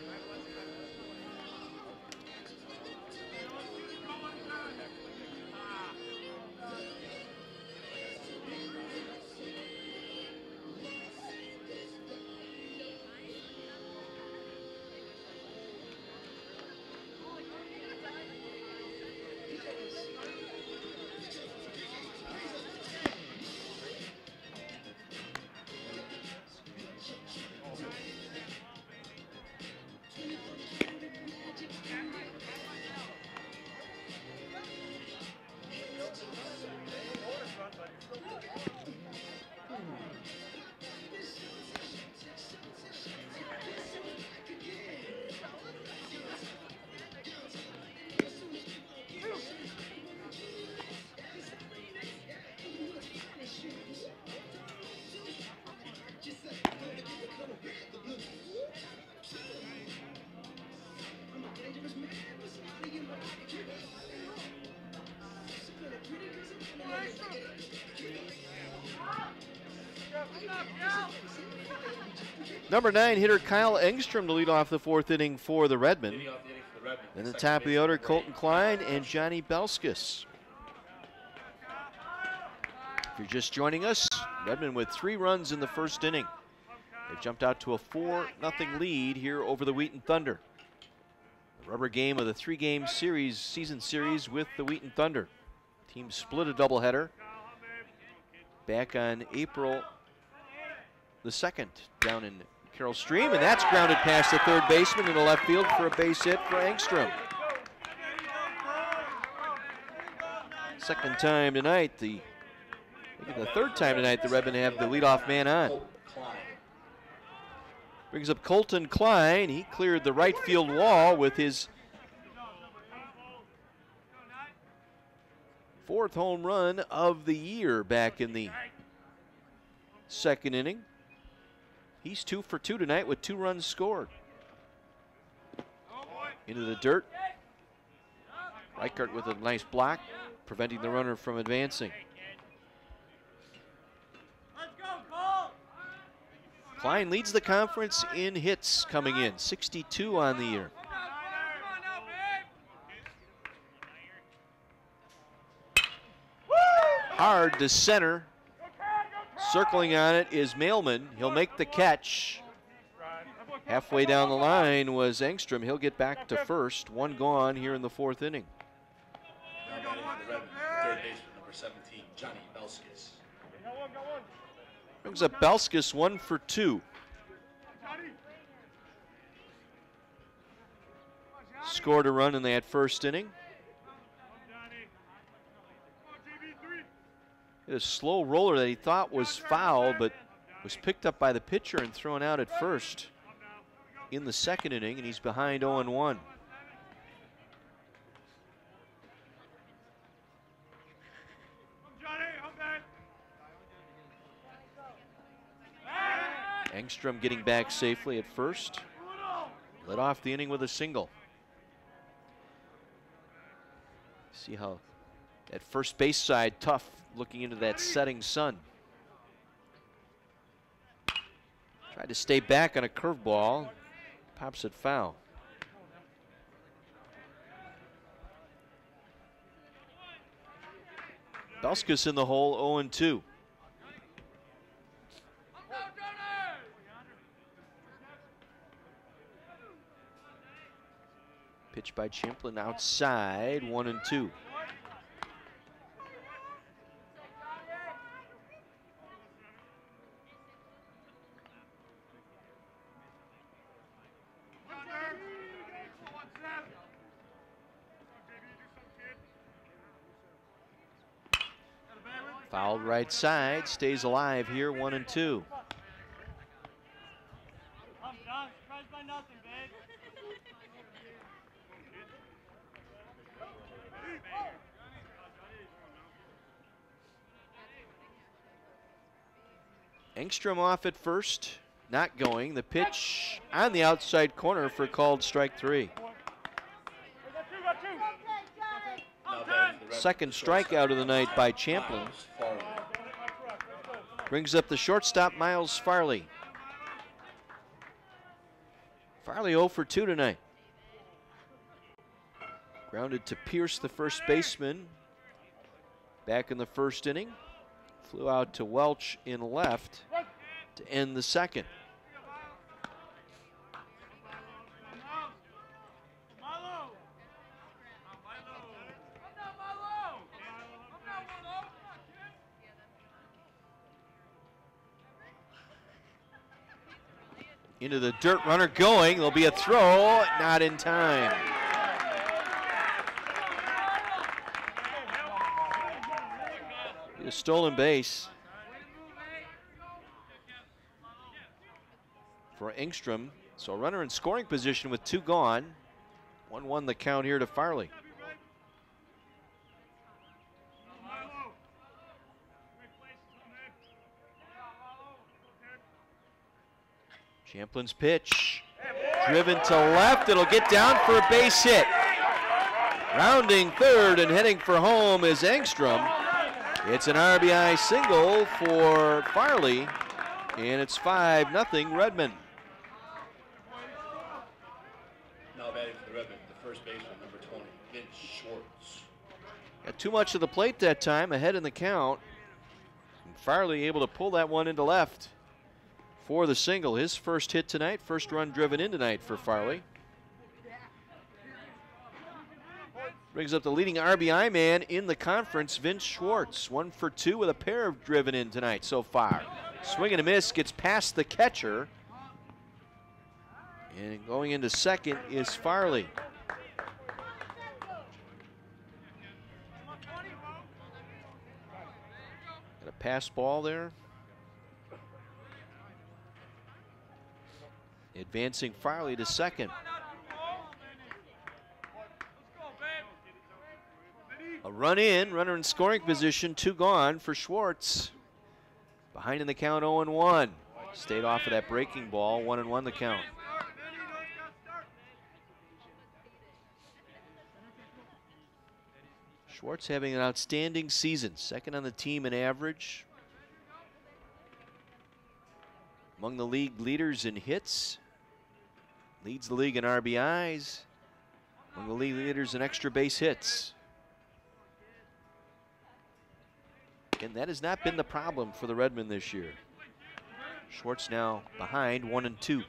Number nine hitter Kyle Engstrom to lead off the fourth inning for the Redmen. In the top of the order, Colton Klein and Johnny Belskis. If you're just joining us, Redmen with three runs in the first inning. They've jumped out to a four nothing lead here over the Wheaton Thunder. The rubber game of the three-game series, season series with the Wheaton Thunder. Team split a doubleheader back on April the second down in Carroll Stream, and that's grounded past the third baseman into left field for a base hit for Engstrom. Second time tonight, the I think the third time tonight the Redmen have the leadoff man on. Brings up Colton Klein. He cleared the right field wall with his fourth home run of the year back in the second inning. He's two for two tonight with two runs scored. Into the dirt. Reichert with a nice block, preventing the runner from advancing. Klein leads the conference in hits coming in, sixty-two on the year. Hard to center. Circling on it is Mailman. He'll make the catch. Halfway down the line was Engstrom. He'll get back to first. One gone here in the fourth inning. Third baseman, number seventeen, Johnny Belskis. Brings up Belskis, one for two. Scored a run in that first inning. A slow roller that he thought was foul, but was picked up by the pitcher and thrown out at first in the second inning, and he's behind oh and one. Engstrom getting back safely at first. Led off the inning with a single. See how that first base side tough, looking into that setting sun. Tried to stay back on a curveball. Pops it foul. Belskis in the hole, oh and two. Pitch by Champlin outside, one and two. Fouled right side, stays alive here, one and two. Engstrom off at first, not going. The pitch on the outside corner for called strike three. Second strikeout of the night by Champlin. Brings up the shortstop, Miles Farley. Farley oh for two tonight. Grounded to Pierce, the first baseman. Back in the first inning. Flew out to Welch in left to end the second. Into the dirt, runner going. There'll be a throw, not in time. A stolen base for Engstrom. So a runner in scoring position with two gone. one one the count here to Farley. Champlin's pitch, driven to left. It'll get down for a base hit. Rounding third and heading for home is Engstrom. It's an R B I single for Farley, and it's five nothing Redmond. Now batting for the Redmond, the first baseman, number twenty, Vince Schwartz. Got too much of the plate that time, ahead in the count. And Farley able to pull that one into left for the single. His first hit tonight, first run driven in tonight for Farley. Brings up the leading R B I man in the conference, Vince Schwartz. One for two with a pair of driven in tonight so far. Swing and a miss, gets past the catcher. And going into second is Farley. Got a pass ball there. Advancing Farley to second. A run in, runner in scoring position, two gone for Schwartz. Behind in the count, oh and one. Stayed off of that breaking ball, one and one the count. Schwartz having an outstanding season, second on the team in average. Among the league leaders in hits. Leads the league in R B Is. Among the league leaders in extra base hits. And that has not been the problem for the Redmen this year. Schwartz now behind, one and two.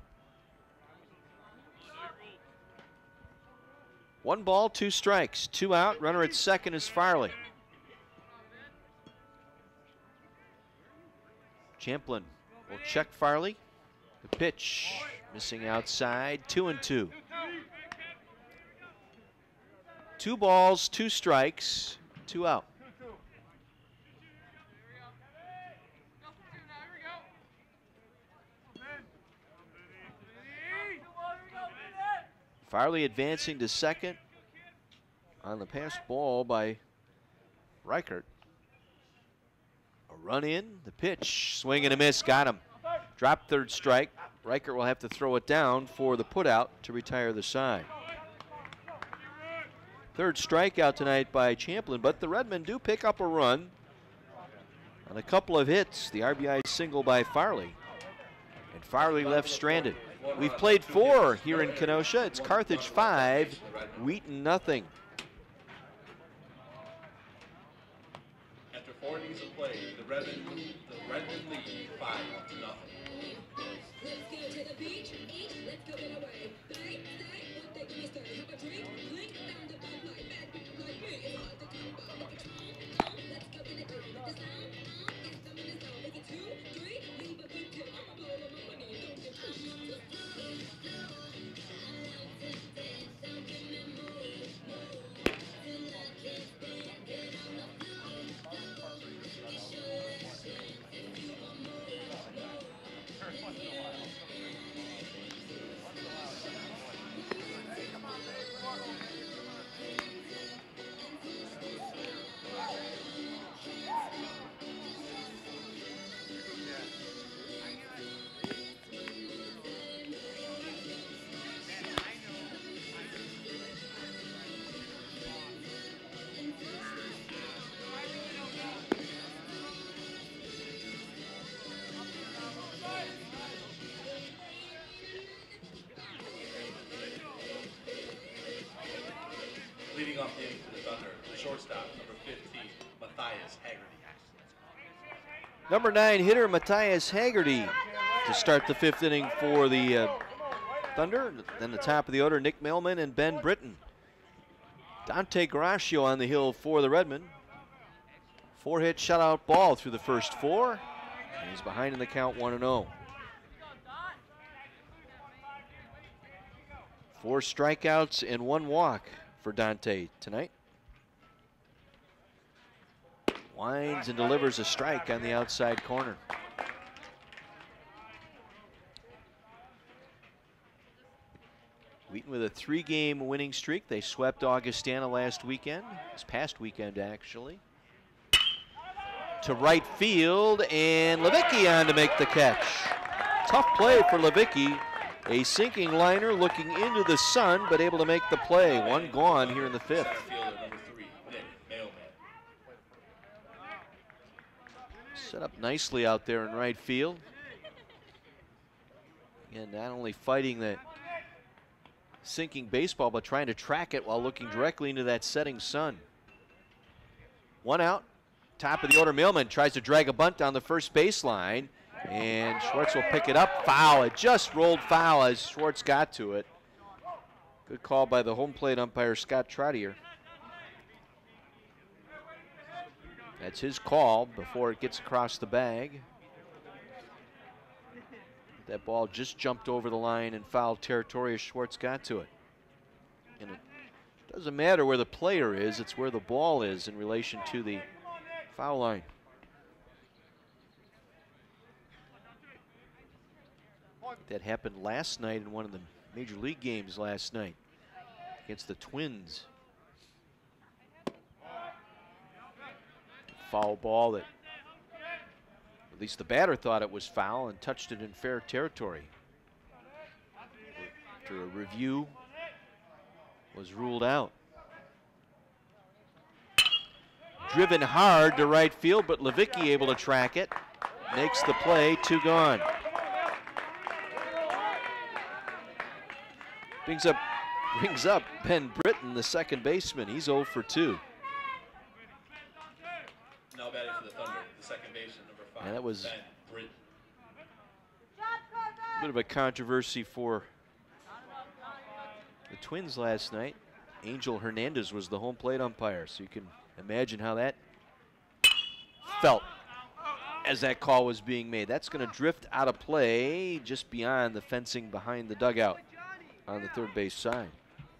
One ball, two strikes, two out. Runner at second is Farley. Champlin will check Farley. The pitch missing outside, two and two. Two balls, two strikes, two out. Farley advancing to second on the pass ball by Reichert. A run in, the pitch, swing and a miss, got him. Drop third strike. Reichert will have to throw it down for the putout to retire the side. Third strikeout tonight by Champlin, but the Redmen do pick up a run on a couple of hits. The R B I single by Farley, and Farley left stranded. We've played four here in Kenosha. It's Carthage five, Wheaton nothing. After four innings of play, the Redmond, the Redmond lead five to nothing. Let's go to the beach, eat, let's go get away. They say what they gonna say. Have a drink, blink, found a bad light. Bad people like me, it's hard to come by. Look at you, let's go get it. The sound, uh, it's the minute zone. Is it two, three? Leave a good tip. I'ma blow all my money and don't get caught. Leading off the inning for the Thunder, the shortstop, number fifteen, Matthias Haggerty. Number nine hitter Matthias Haggerty to start the fifth inning for the uh, Thunder. Then the top of the order, Nick Mailman and Ben Britton. Dante Garaccio on the hill for the Redmen. Four hit shutout ball through the first four. And he's behind in the count one and oh. Four strikeouts and one walk for Dante tonight. Winds and delivers a strike on the outside corner. Wheaton with a three-game winning streak. They swept Augustana last weekend, this past weekend actually. To right field, and Levicki on to make the catch. Tough play for Levicki. A sinking liner looking into the sun, but able to make the play. One gone here in the fifth. Set up nicely out there in right field. And not only fighting the sinking baseball, but trying to track it while looking directly into that setting sun. One out. Top of the order, Millman tries to drag a bunt down the first baseline. And Schwartz will pick it up. Foul. It just rolled foul as Schwartz got to it. Good call by the home plate umpire, Scott Trottier. That's his call before it gets across the bag. That ball just jumped over the line in foul territory as Schwartz got to it. And it doesn't matter where the player is, it's where the ball is in relation to the foul line. That happened last night in one of the major league games last night against the Twins. Foul ball that at least the batter thought it was foul and touched it in fair territory. After a review, was ruled out. Driven hard to right field, but Levicki able to track it. Makes the play, two gone. Brings up, brings up Ben Britton, the second baseman. He's oh for two. Now batting for the Thunder, the second baseman, number five, And that was Ben Britton. a bit of a controversy for the Twins last night. Angel Hernandez was the home plate umpire, so you can imagine how that felt as that call was being made. That's going to drift out of play just beyond the fencing behind the dugout on the third base side.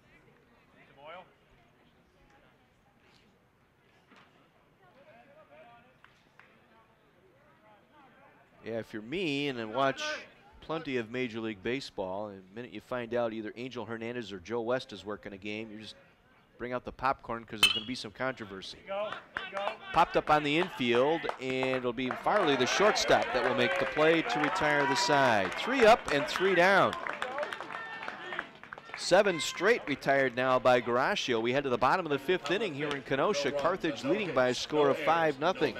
Yeah, if you're me and I watch plenty of Major League Baseball, and the minute you find out either Angel Hernandez or Joe West is working a game, you just bring out the popcorn because there's going to be some controversy. Go, go. Popped up on the infield, and it'll be Farley, the shortstop, that will make the play to retire the side. Three up and three down. Seven straight retired now by Garaccio. We head to the bottom of the fifth inning here in Kenosha. Carthage leading by a score of five nothing.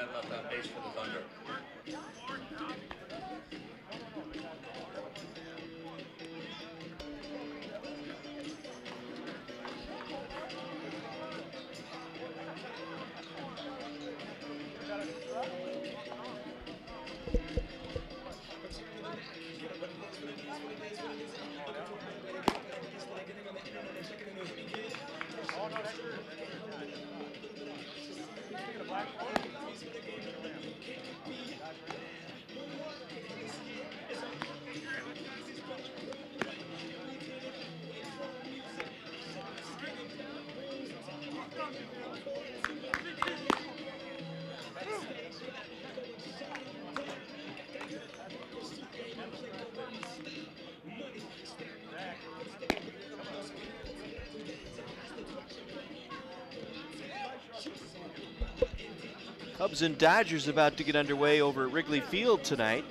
Cubs and Dodgers about to get underway over at Wrigley Field tonight.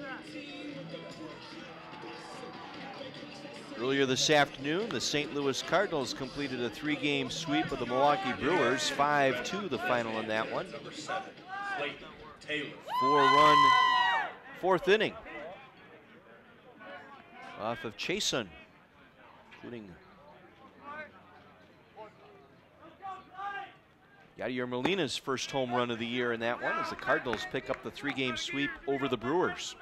Earlier this afternoon, the Saint Louis Cardinals completed a three-game sweep of the Milwaukee Brewers, five two the final in that one. Four-run fourth inning off of Chason, including Yadier Molina's first home run of the year in that one as the Cardinals pick up the three-game sweep over the Brewers.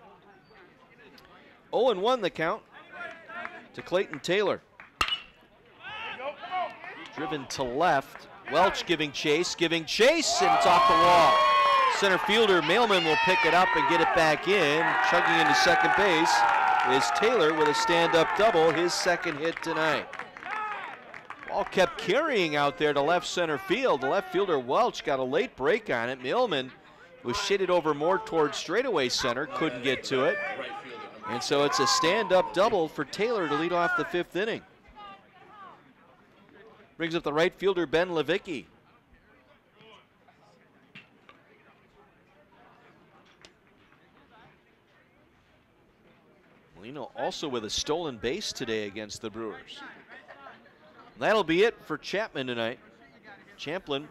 oh and one the count to Clayton Taylor. Driven to left. Welch giving chase, giving chase, and it's off the wall. Center fielder Mailman will pick it up and get it back in. Chugging into second base is Taylor with a stand-up double, his second hit tonight. Ball kept carrying out there to left center field. The left fielder Welch got a late break on it. Mailman was shaded over more towards straightaway center, couldn't get to it. And so it's a stand-up double for Taylor to lead off the fifth inning. Brings up the right fielder Ben Levicki. Molino also with a stolen base today against the Brewers. That'll be it for Chapman tonight. Champlin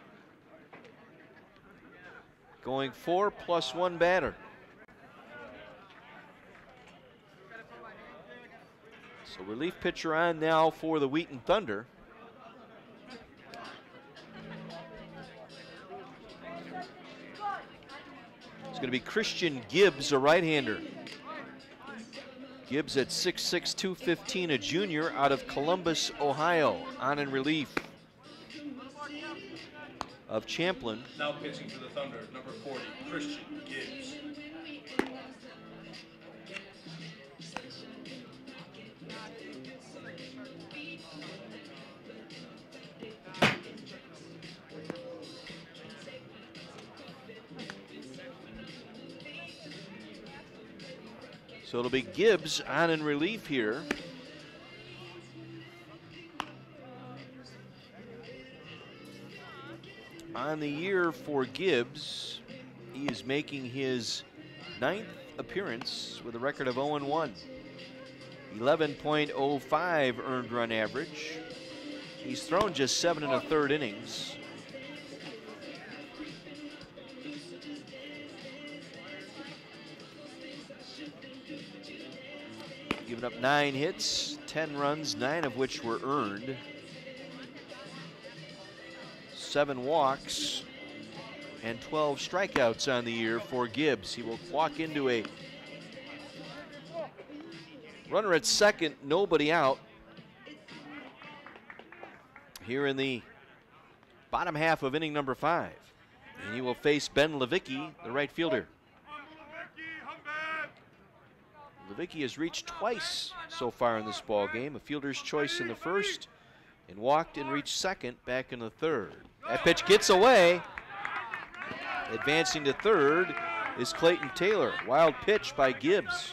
going four plus one batter. So relief pitcher on now for the Wheaton Thunder. It's going to be Christian Gibbs, a right-hander. Gibbs at six six, two fifteen, a junior out of Columbus, Ohio, on in relief of Champlin. Now pitching for the Thunder, number forty, Christian Gibbs. So it'll be Gibbs on in relief here. On the year for Gibbs, he is making his ninth appearance with a record of oh and one. eleven point oh five earned run average. He's thrown just seven and a third innings. Given up nine hits, ten runs, nine of which were earned. Seven walks and twelve strikeouts on the year for Gibbs. He will walk into a runner at second, nobody out. Here in the bottom half of inning number five. And he will face Ben Levicki, the right fielder. Levicki has reached twice so far in this ball game. A fielder's choice in the first, and walked and reached second back in the third. That pitch gets away. Advancing to third is Clayton Taylor. Wild pitch by Gibbs.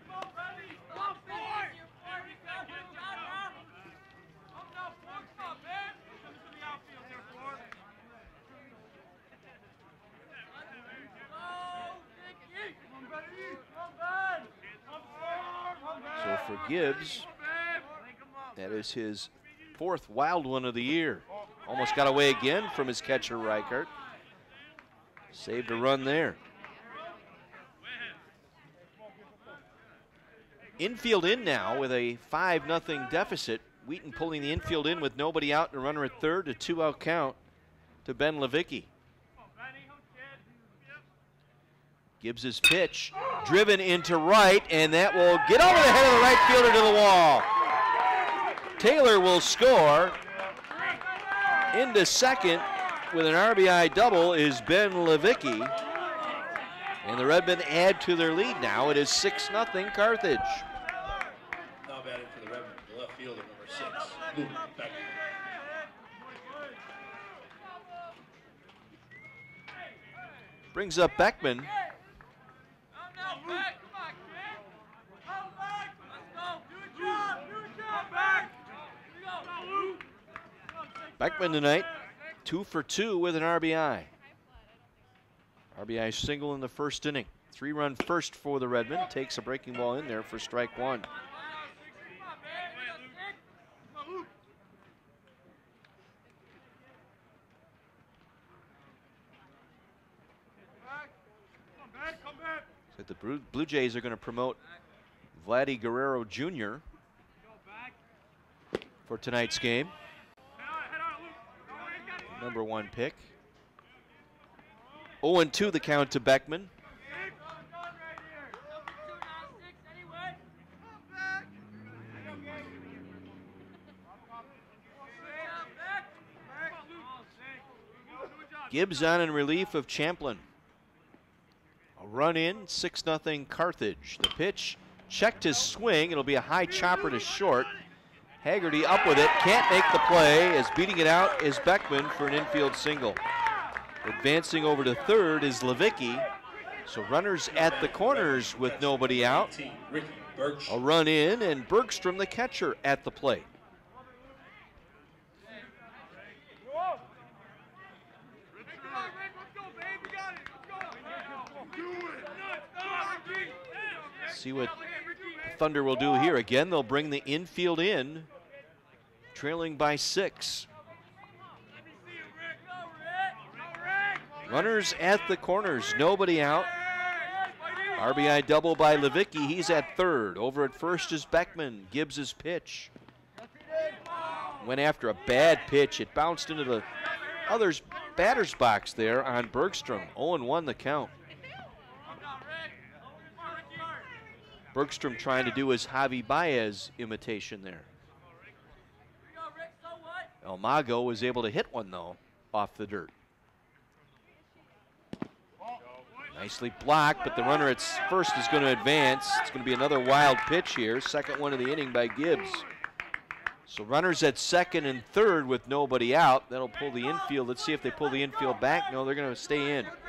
So for Gibbs, that is his fourth wild one of the year. Almost got away again from his catcher, Reichert. Saved a run there. Infield in now with a five nothing deficit. Wheaton pulling the infield in with nobody out and a runner at third, a two out count to Ben Levicki. Gibbs' pitch, driven into right, and that will get over the head of the right fielder to the wall. Taylor will score. Into second with an R B I double is Ben Levicki. And the Redmen add to their lead now. It is six nothing Carthage. Now batting for the Redmen, the left fielder, number six, Beckman. Brings up Beckman. Beckman tonight, two for two with an R B I. R B I single in the first inning. Three-run first for the Redmen. Takes a breaking ball in there for strike one. So the Blue Jays are going to promote Vladdy Guerrero Junior for tonight's game. Number one pick. oh and two the count to Beckman. Gibbs on in relief of Champlin. A run in, six nothing Carthage. The pitch checked his swing. It'll be a high chopper to short. Haggerty up with it, can't make the play, as beating it out is Beckman for an infield single. Advancing over to third is Levicki. So runners at the corners with nobody out. A run in, and Bergstrom, the catcher, at the plate. See what Thunder will do here. Again, they'll bring the infield in, trailing by six. Runners at the corners, nobody out. R B I double by Levicki, he's at third. Over at first is Beckman. Gibbs' pitch. Went after a bad pitch. It bounced into the other's batter's box there on Bergstrom. oh and one the count. Bergstrom trying to do his Javi Baez imitation there. El Mago was able to hit one, though, off the dirt. Nicely blocked, but the runner at first is going to advance. It's going to be another wild pitch here. Second one of the inning by Gibbs. So runners at second and third with nobody out. That'll pull the infield. Let's see if they pull the infield back. No, they're going to stay in.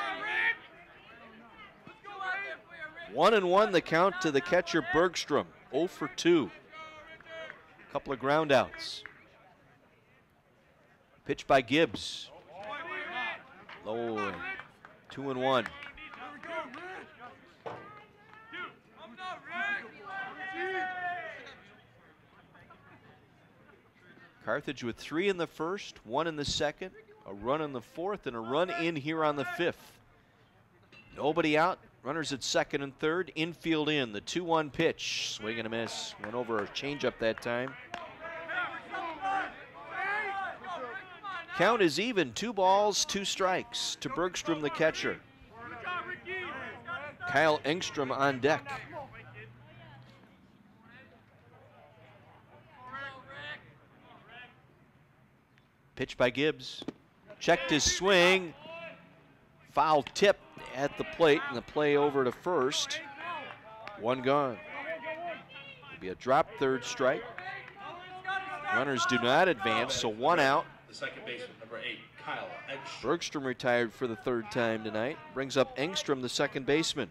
One and one the count to the catcher Bergstrom. oh for two. Couple of ground outs. Pitch by Gibbs. Low. Two and one. Carthage with three in the first, one in the second, a run in the fourth, and a run in here on the fifth. Nobody out. Runners at second and third. Infield in. The two one pitch. Swing and a miss. Went over a changeup that time. Count is even. Two balls, two strikes to Bergstrom, the catcher. Kyle Engstrom on deck. Pitch by Gibbs. Checked his swing. Foul tip at the plate, and the play over to first. One gone. It'll be a drop third strike. Runners do not advance, so one out. The second baseman, number eight, Kyle Engstrom. Bergstrom retired for the third time tonight. Brings up Engstrom, the second baseman.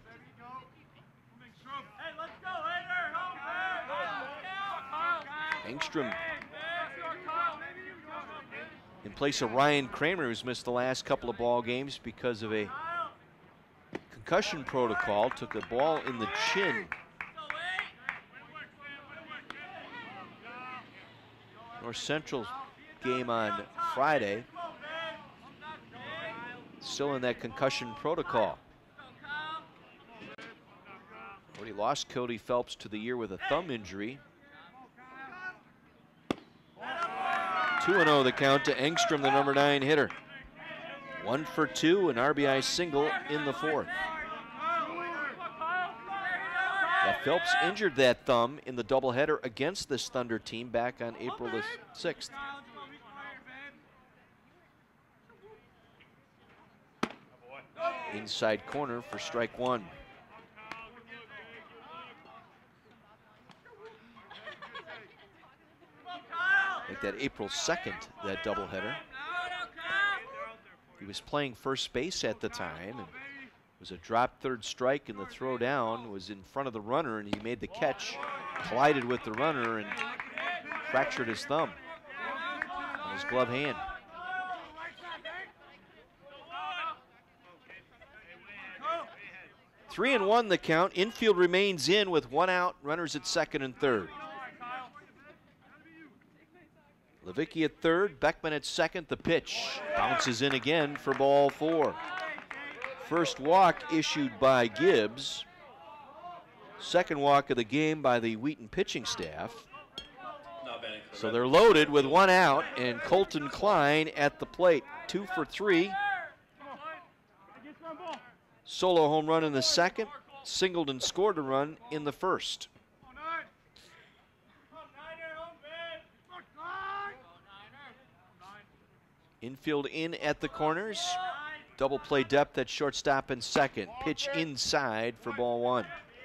Engstrom in place of Ryan Kramer, who's missed the last couple of ball games because of a concussion protocol. Took a ball in the chin. North Central game on Friday. Still in that concussion protocol. Already lost Cody Phelps to the year with a thumb injury. two and oh the count to Engstrom, the number nine hitter. One for two, an R B I single in the fourth. Now, Phelps injured that thumb in the doubleheader against this Thunder team back on April the sixth. Inside corner for strike one. Like that April second, that doubleheader. He was playing first base at the time, and it was a drop third strike, and the throw down was in front of the runner, and he made the catch, collided with the runner, and fractured his thumb on his glove hand. Three and one the count. Infield remains in with one out. Runners at second and third. Levicki at third. Beckman at second. The pitch bounces in again for ball four. First walk issued by Gibbs. Second walk of the game by the Wheaton pitching staff. So they're loaded with one out, and Colton Klein at the plate. Two for three. Solo home run in the second. Singled and scored a run in the first. Infield in at the corners. Double play depth at shortstop and second. Pitch inside for ball one.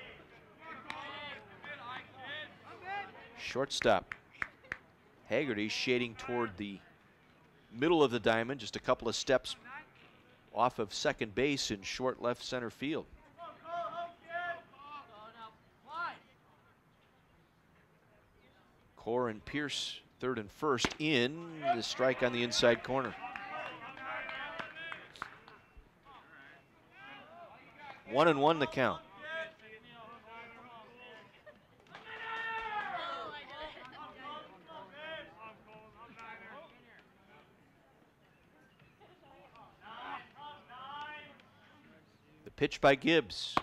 Shortstop Haggerty shading toward the middle of the diamond, just a couple of steps off of second base in short left center field. Core and Pierce third and first in. The strike on the inside corner. One and one the count. The pitch by Gibbs.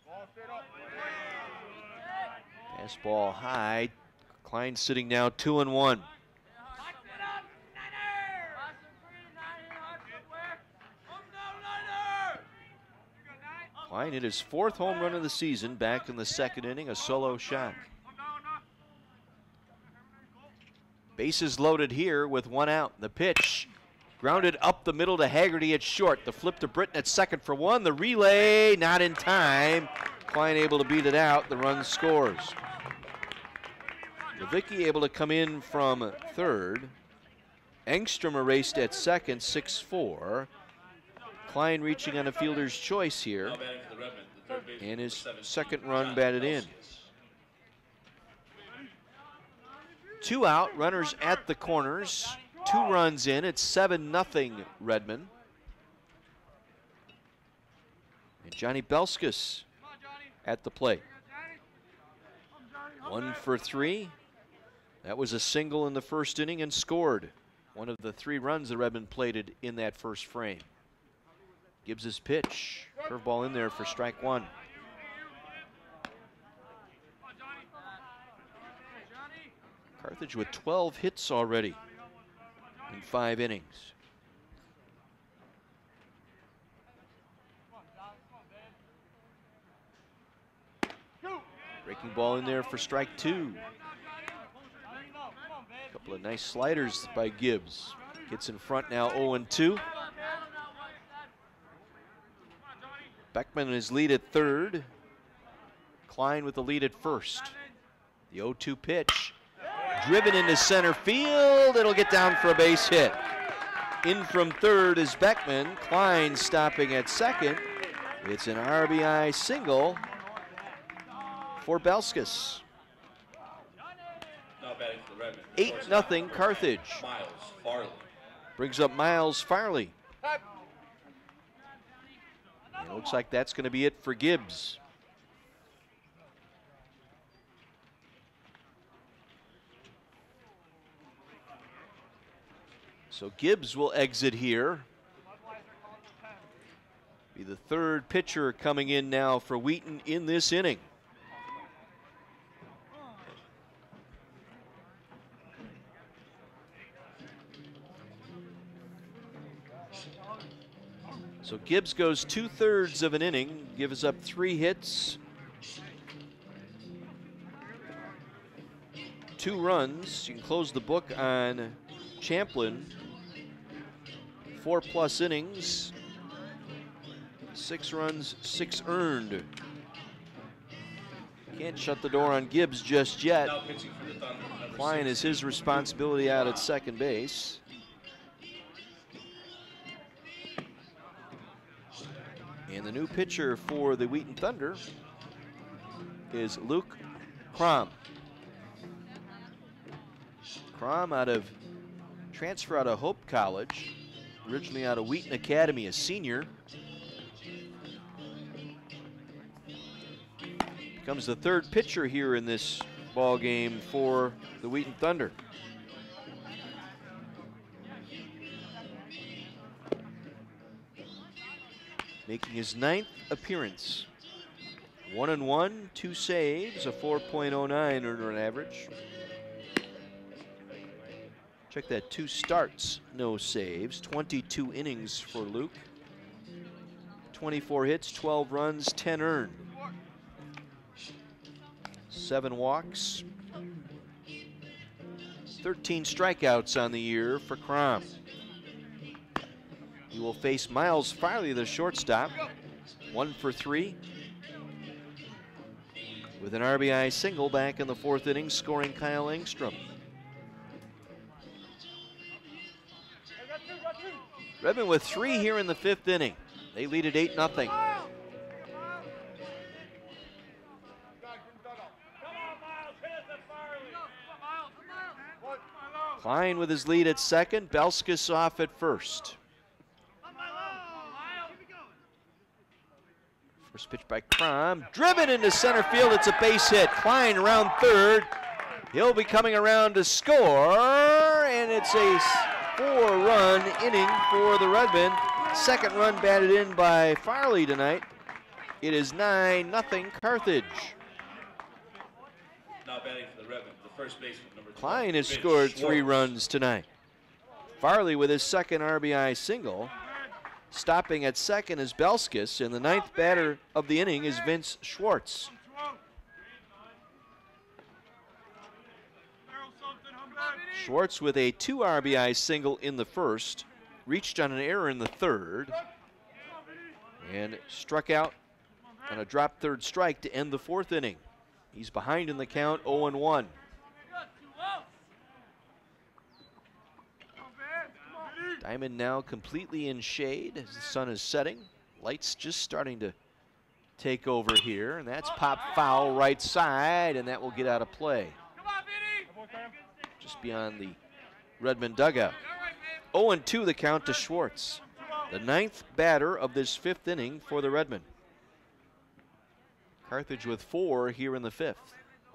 Fastball high. Klein sitting now two and one. Klein hit his fourth home run of the season back in the second inning, a solo shot. Bases loaded here with one out. The pitch grounded up the middle to Haggerty at short. The flip to Britton at second for one. The relay not in time. Klein able to beat it out. The run scores. Levicki able to come in from third. Engstrom erased at second, six four. Klein reaching on a fielder's choice here. And his second run batted in. Two out, runners at the corners. Two runs in, it's seven nothing Redmond. And Johnny Belskis at the plate. One for three. That was a single in the first inning and scored one of the three runs that Redmond plated in that first frame. Gibbs his pitch. Curveball in there for strike one. Carthage with twelve hits already in five innings. Breaking ball in there for strike two. Couple of nice sliders by Gibbs. Gets in front now, oh and two. Beckman in his lead at third. Klein with the lead at first. The oh two pitch. Driven into center field. It'll get down for a base hit. In from third is Beckman. Klein stopping at second. It's an R B I single for Belskis. eight nothing Carthage. Miles Farley. Brings up Miles Farley. And it looks like that's going to be it for Gibbs. So Gibbs will exit here. Be the third pitcher coming in now for Wheaton in this inning. So Gibbs goes two-thirds of an inning, gives up three hits, two runs. You can close the book on Champlin. Four-plus innings, six runs, six earned. Can't shut the door on Gibbs just yet. Klein is his responsibility out at second base. And the new pitcher for the Wheaton Thunder is Luke Crom. Crom out of transfer out of Hope College, originally out of Wheaton Academy, a senior. Comes the third pitcher here in this ball game for the Wheaton Thunder. Making his ninth appearance. One and one, two saves, a four point oh nine earner average. Check that, two starts, no saves, twenty-two innings for Luke. twenty-four hits, twelve runs, ten earned. Seven walks. thirteen strikeouts on the year for Crom. He will face Miles Farley, the shortstop. One for three. With an R B I single back in the fourth inning, scoring Kyle Engstrom. Redmond with three here in the fifth inning. They lead at eight nothing. Klein with his lead at second, Belskis off at first. First pitch by Crom, driven into center field, it's a base hit. Klein around third. He'll be coming around to score, and it's a four-run inning for the Redmen. Second run batted in by Farley tonight. It is nine nothing Carthage. Now batting for the Redmen, the first baseman, number Klein has scored three runs tonight. Farley with his second R B I single. Stopping at second is Belskis, and the ninth batter of the inning is Vince Schwartz. Schwartz with a two R B I single in the first, reached on an error in the third, and struck out on a drop third strike to end the fourth inning. He's behind in the count, oh and one. Diamond now completely in shade as the sun is setting. Lights just starting to take over here, and that's pop foul right side, and that will get out of play. Just beyond the Redmond dugout. oh and two the count to Schwartz. The ninth batter of this fifth inning for the Redmen. Carthage with four here in the fifth.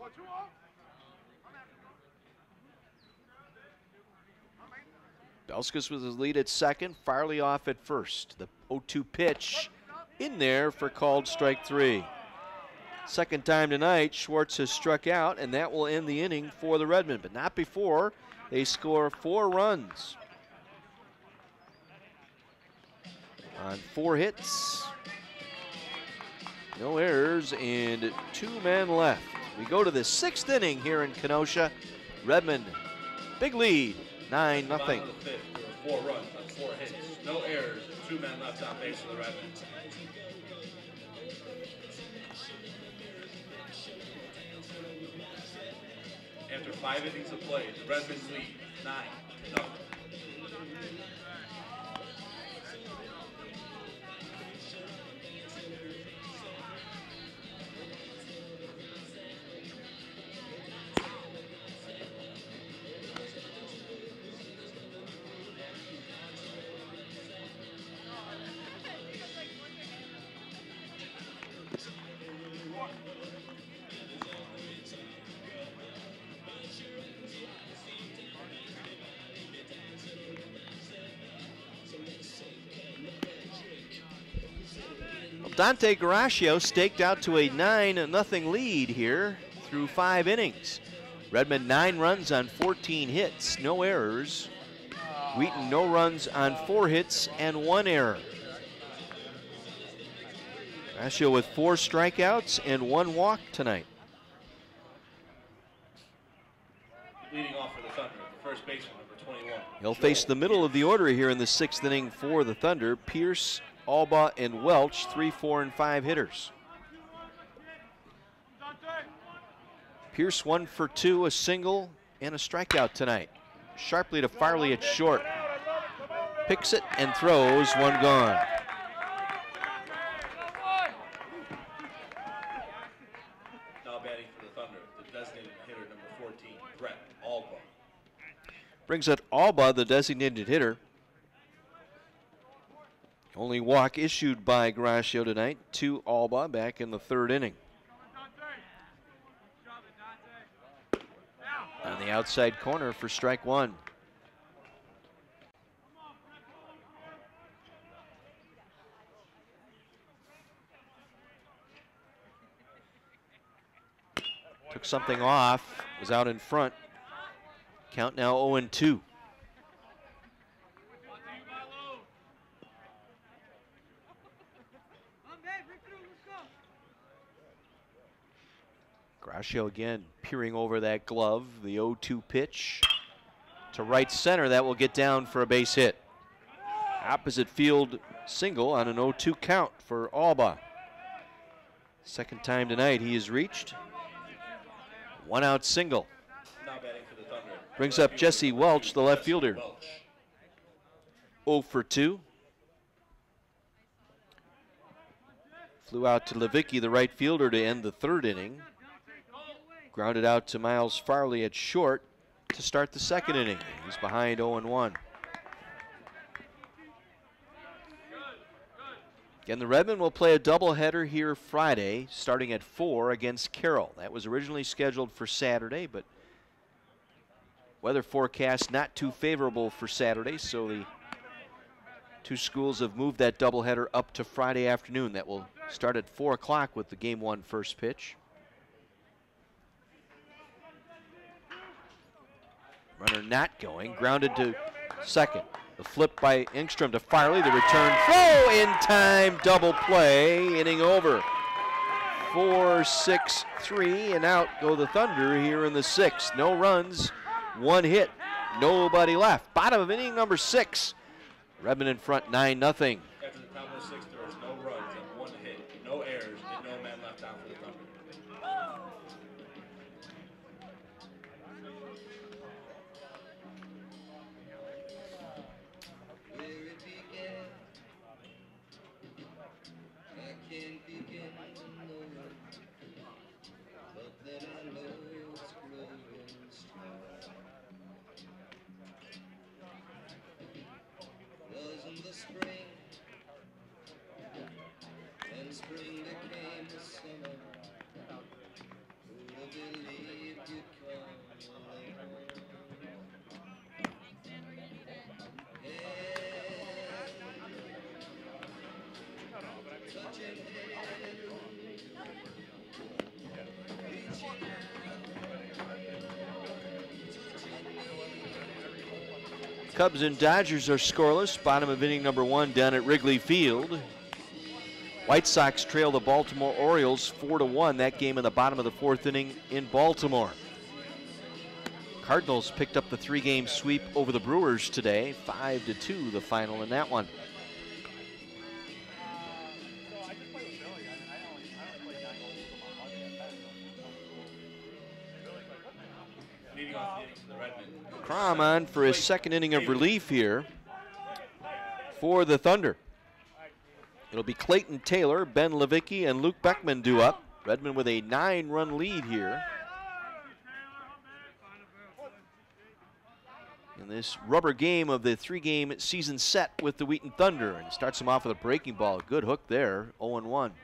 Belskis with his lead at second, Farley off at first. The oh two pitch in there for called strike three. Second time tonight, Schwartz has struck out, and that will end the inning for the Redmen, but not before they score four runs. On four hits, no errors, and two men left. We go to the sixth inning here in Kenosha. Redmond, big lead, nine nothing. Four runs on four hits, no errors, two men left on base for the Redmen. After five innings of play, the Redmen lead nine nothing. Dante Garaccio staked out to a nine nothing lead here through five innings. Redmond nine runs on fourteen hits, no errors. Wheaton no runs on four hits and one error. Garaccio with four strikeouts and one walk tonight. Leading off for the Thunder, the first baseman, number twenty-one. He'll face the middle of the order here in the sixth inning for the Thunder. Pierce, Alba, and Welch, three, four, and five hitters. Pierce one for two, a single, and a strikeout tonight. Sharply to Farley at short. Picks it and throws, one gone. Now batting for the Thunder, the designated hitter, number fourteen, Brett Alba. Brings up Alba, the designated hitter. Only walk issued by Garaccio tonight to Alba back in the third inning. On the outside corner for strike one. Took something off, was out in front. Count now oh and two. Gracio again peering over that glove. The oh two pitch to right center. That will get down for a base hit. Opposite field single on an oh two count for Alba. Second time tonight he has reached. One out single. Now batting for the Thunder. Brings up Jesse Welch, the left fielder. oh for two. Flew out to Levicki, the right fielder, to end the third inning. Grounded out to Miles Farley at short to start the second inning. He's behind oh and one. Again, the Redmen will play a doubleheader here Friday, starting at four against Carroll. That was originally scheduled for Saturday, but weather forecast not too favorable for Saturday, so the two schools have moved that doubleheader up to Friday afternoon. That will start at four o'clock with the game one first pitch. Runner not going, grounded to second. The flip by Engstrom to Farley, the return throw in time, double play, inning over. Four, six, three, and out go the Thunder here in the sixth. No runs, one hit, nobody left. Bottom of inning number six. Redmond in front, nine nothing. After the top of the sixth, there was no runs and one hit, no errors, and no man left out for the Thunder. Cubs and Dodgers are scoreless. Bottom of inning number one down at Wrigley Field. White Sox trail the Baltimore Orioles four to one. That game in the bottom of the fourth inning in Baltimore. Cardinals picked up the three-game sweep over the Brewers today. five to two the final in that one. Crom on for his second inning of relief here for the Thunder. It'll be Clayton Taylor, Ben Levicki, and Luke Beckman due up. Redmond with a nine-run lead here in this rubber game of the three-game season set with the Wheaton Thunder. And starts him off with a breaking ball. Good hook there, oh and one.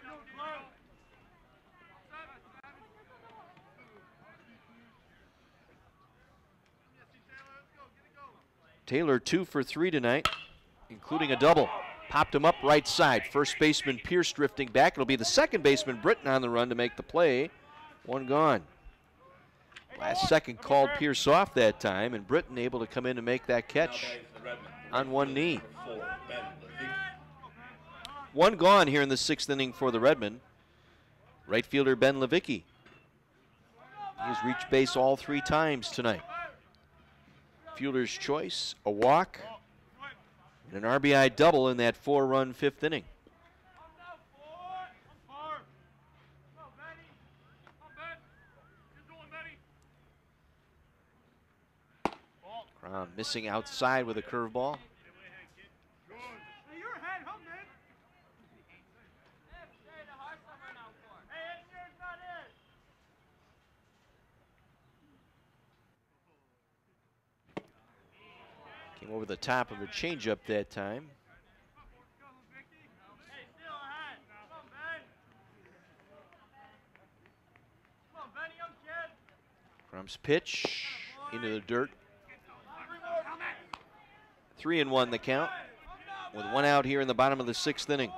Taylor two for three tonight, including a double. Popped him up right side. First baseman Pierce drifting back. It'll be the second baseman Britton on the run to make the play. One gone. Last second called Pierce off that time, and Britton able to come in and make that catch on one knee. One gone here in the sixth inning for the Redmen. Right fielder Ben Levicki. He's reached base all three times tonight. Fielder's choice, a walk, and an R B I double in that four-run fifth inning. Crom missing outside with a curveball. Came over the top of a changeup that time. Crom's pitch into the dirt. Three and one the count, with one out here in the bottom of the sixth inning.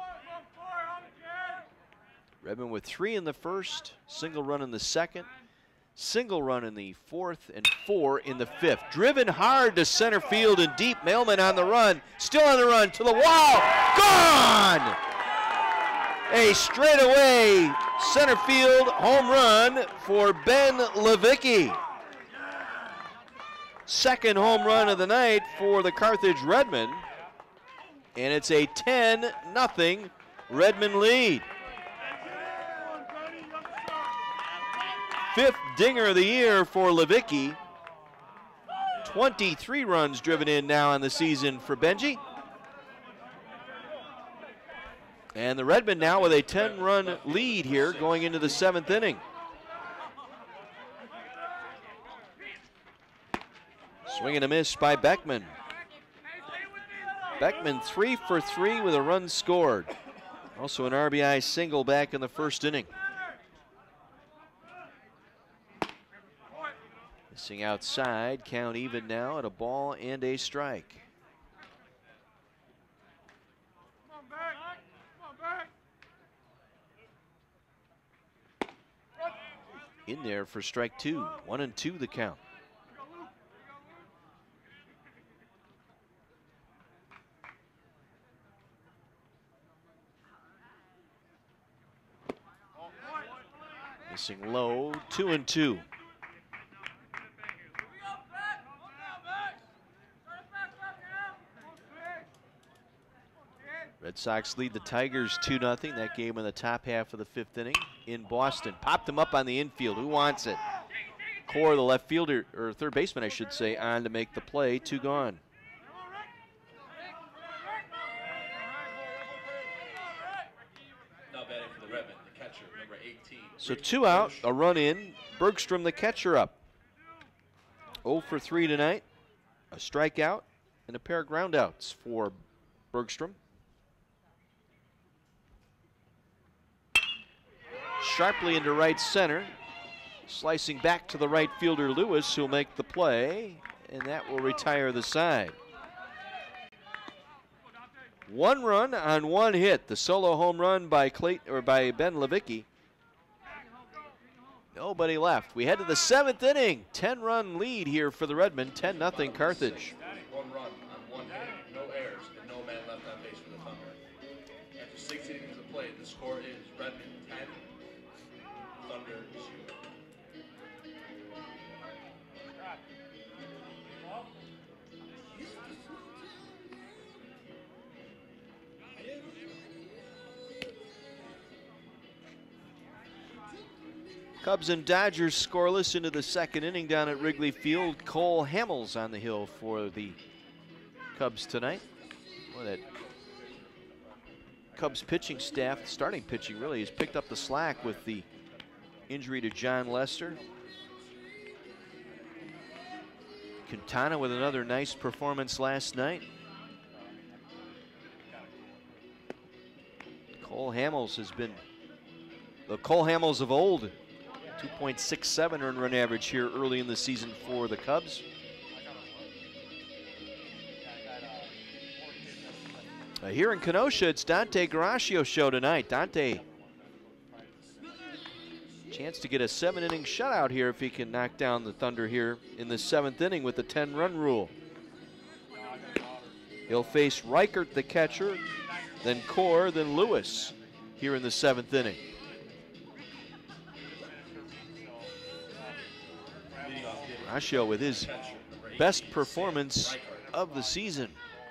Redmond with three in the first, single run in the second, single run in the fourth, and four in the fifth. Driven hard to center field and deep. Mailman on the run, still on the run to the wall, gone! A straightaway center field home run for Ben Levicki. Second home run of the night for the Carthage Redmen, and it's a ten nothing Redmond lead. Fifth dinger of the year for Levicki. twenty-three runs driven in now on the season for Benji. And the Redmen now with a ten run lead here going into the seventh inning. Swing and a miss by Beckman. Beckman three for three with a run scored. Also an R B I single back in the first inning. Missing outside, count even now at a ball and a strike. In there for strike two, one and two the count. Missing low, two and two. Red Sox lead the Tigers two nothing. That game in the top half of the fifth inning in Boston. Popped him up on the infield. Who wants it? Core, the left fielder, or third baseman, I should say, on to make the play. Two gone. Now batting for the Redmen, the catcher, number eighteen. So two out, a run in. Bergstrom, the catcher, up. oh for three tonight. A strikeout and a pair of groundouts for Bergstrom. Sharply into right center. Slicing back to the right fielder Lewis, who'll make the play, and that will retire the side. One run on one hit. The solo home run by Clayton or by Ben Levicki. Nobody left. We head to the seventh inning. ten run lead here for the Redmen. ten nothing Carthage. One run on one hit, no errors, and no man left on base for the Thunder. After six innings of play, the score is Redmen ten, Thunder zero. Cubs and Dodgers scoreless into the second inning down at Wrigley Field. Cole Hamels on the hill for the Cubs tonight. Well, that Cubs pitching staff, starting pitching really, has picked up the slack with the injury to John Lester. Quintana with another nice performance last night. Cole Hamels has been the Cole Hamels of old. two point six seven earned run average here early in the season for the Cubs. Uh, here in Kenosha, it's Dante Garacio's show tonight. Dante, chance to get a seven inning shutout here if he can knock down the Thunder here in the seventh inning with the ten run rule. He'll face Reichert, the catcher, then Core, then Lewis here in the seventh inning. Garaccio with his best performance of the season.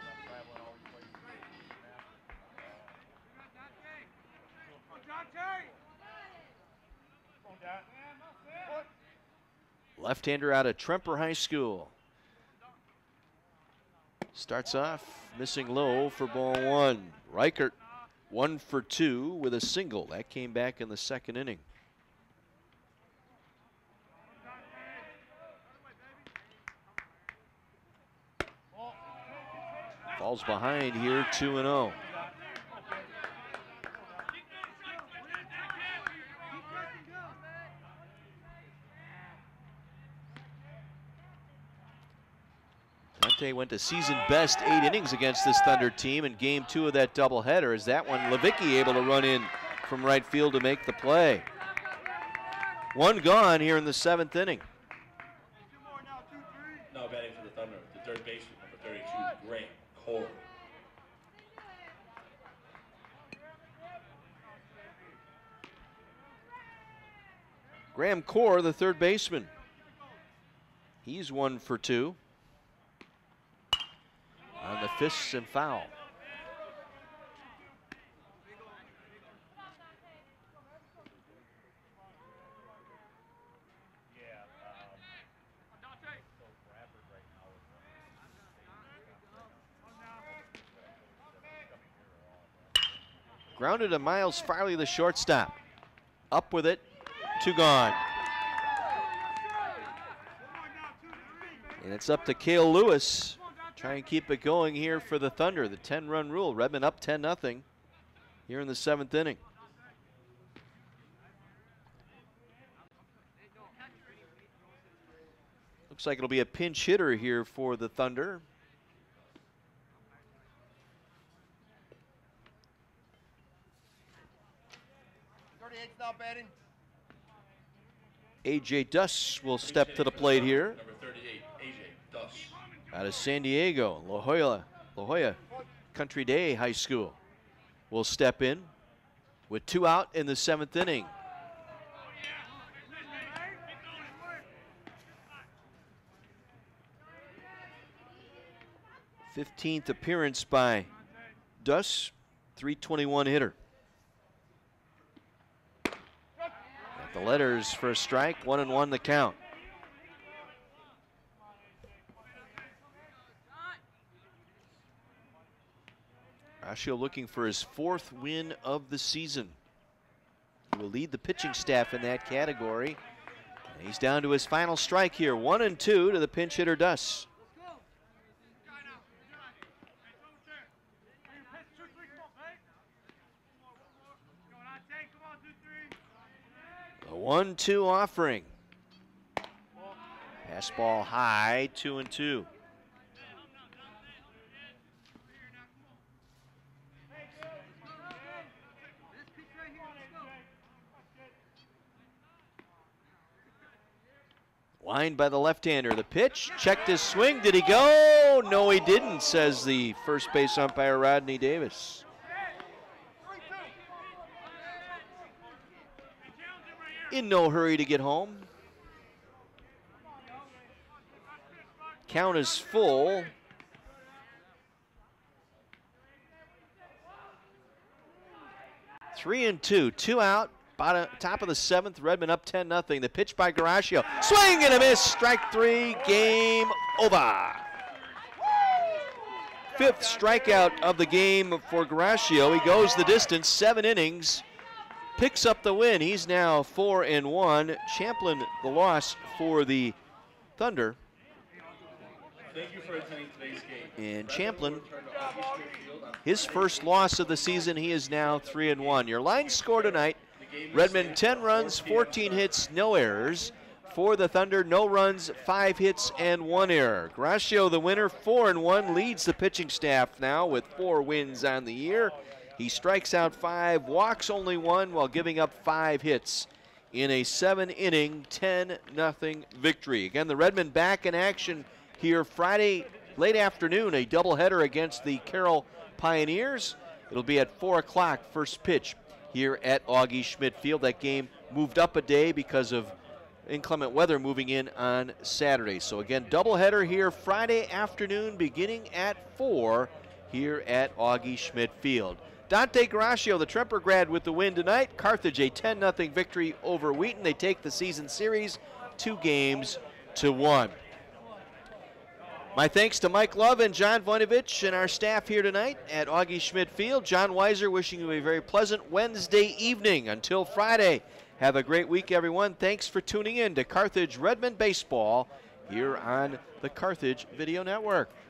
Left-hander out of Tremper High School. Starts off missing low for ball one. Reichert one for two with a single. That came back in the second inning. Falls behind here, two and oh. Dante went to season best eight innings against this Thunder team in game two of that doubleheader. Is that one Levicki able to run in from right field to make the play? One gone here in the seventh inning. Now batting for the Thunder, the third baseman, number thirty-two, Graham Cole. Graham Core, the third baseman. He's one for two on the fists and foul. Grounded to Miles Farley, the shortstop. Up with it, two gone. And it's up to Cale Lewis. Try and keep it going here for the Thunder. The ten run rule. Redmond up ten nothing here in the seventh inning. Looks like it'll be a pinch hitter here for the Thunder. thirty-eight's not batting. A J Duss will step to the plate here. Number thirty-eight, A J Duss. Out of San Diego, La Jolla, La Jolla Country Day High School will step in with two out in the seventh inning. fifteenth appearance by Duss, three twenty-one hitter. Got the letters for a strike, one and one the count. Rascio looking for his fourth win of the season. He will lead the pitching staff in that category. And he's down to his final strike here, one and two to the pinch hitter Duss. A one two offering. Pass ball high, two and two. Lined by the left-hander. The pitch, checked his swing. Did he go? No, he didn't, says the first base umpire, Rodney Davis. In no hurry to get home. Count is full. Three and two, two out. Bottom, top of the seventh, Redmond up ten nothing. The pitch by Garaccio. Swing and a miss. Strike three. Game over. Fifth strikeout of the game for Garaccio. He goes the distance, seven innings. Picks up the win. He's now four and one. Champlin the loss for the Thunder. Thank you for attending today's game. And Champlin, his first loss of the season. He is now three and one. Your line score tonight. Redmond ten runs, fourteen hits, no errors. For the Thunder, no runs, five hits, and one error. Garaccio, the winner, four and one, leads the pitching staff now with four wins on the year. He strikes out five, walks only one, while giving up five hits in a seven-inning, ten nothing victory. Again, the Redmond back in action here Friday late afternoon, a doubleheader against the Carroll Pioneers. It'll be at four o'clock, first pitch here at Augie Schmidt Field. That game moved up a day because of inclement weather moving in on Saturday. So again, doubleheader here Friday afternoon beginning at four here at Augie Schmidt Field. Dante Garaccio, the Tremper grad, with the win tonight. Carthage, a ten nothing victory over Wheaton. They take the season series two games to one. My thanks to Mike Love and John Voinovich and our staff here tonight at Augie Schmidt Field. John Weiser wishing you a very pleasant Wednesday evening. Until Friday, have a great week, everyone. Thanks for tuning in to Carthage Redmond Baseball here on the Carthage Video Network.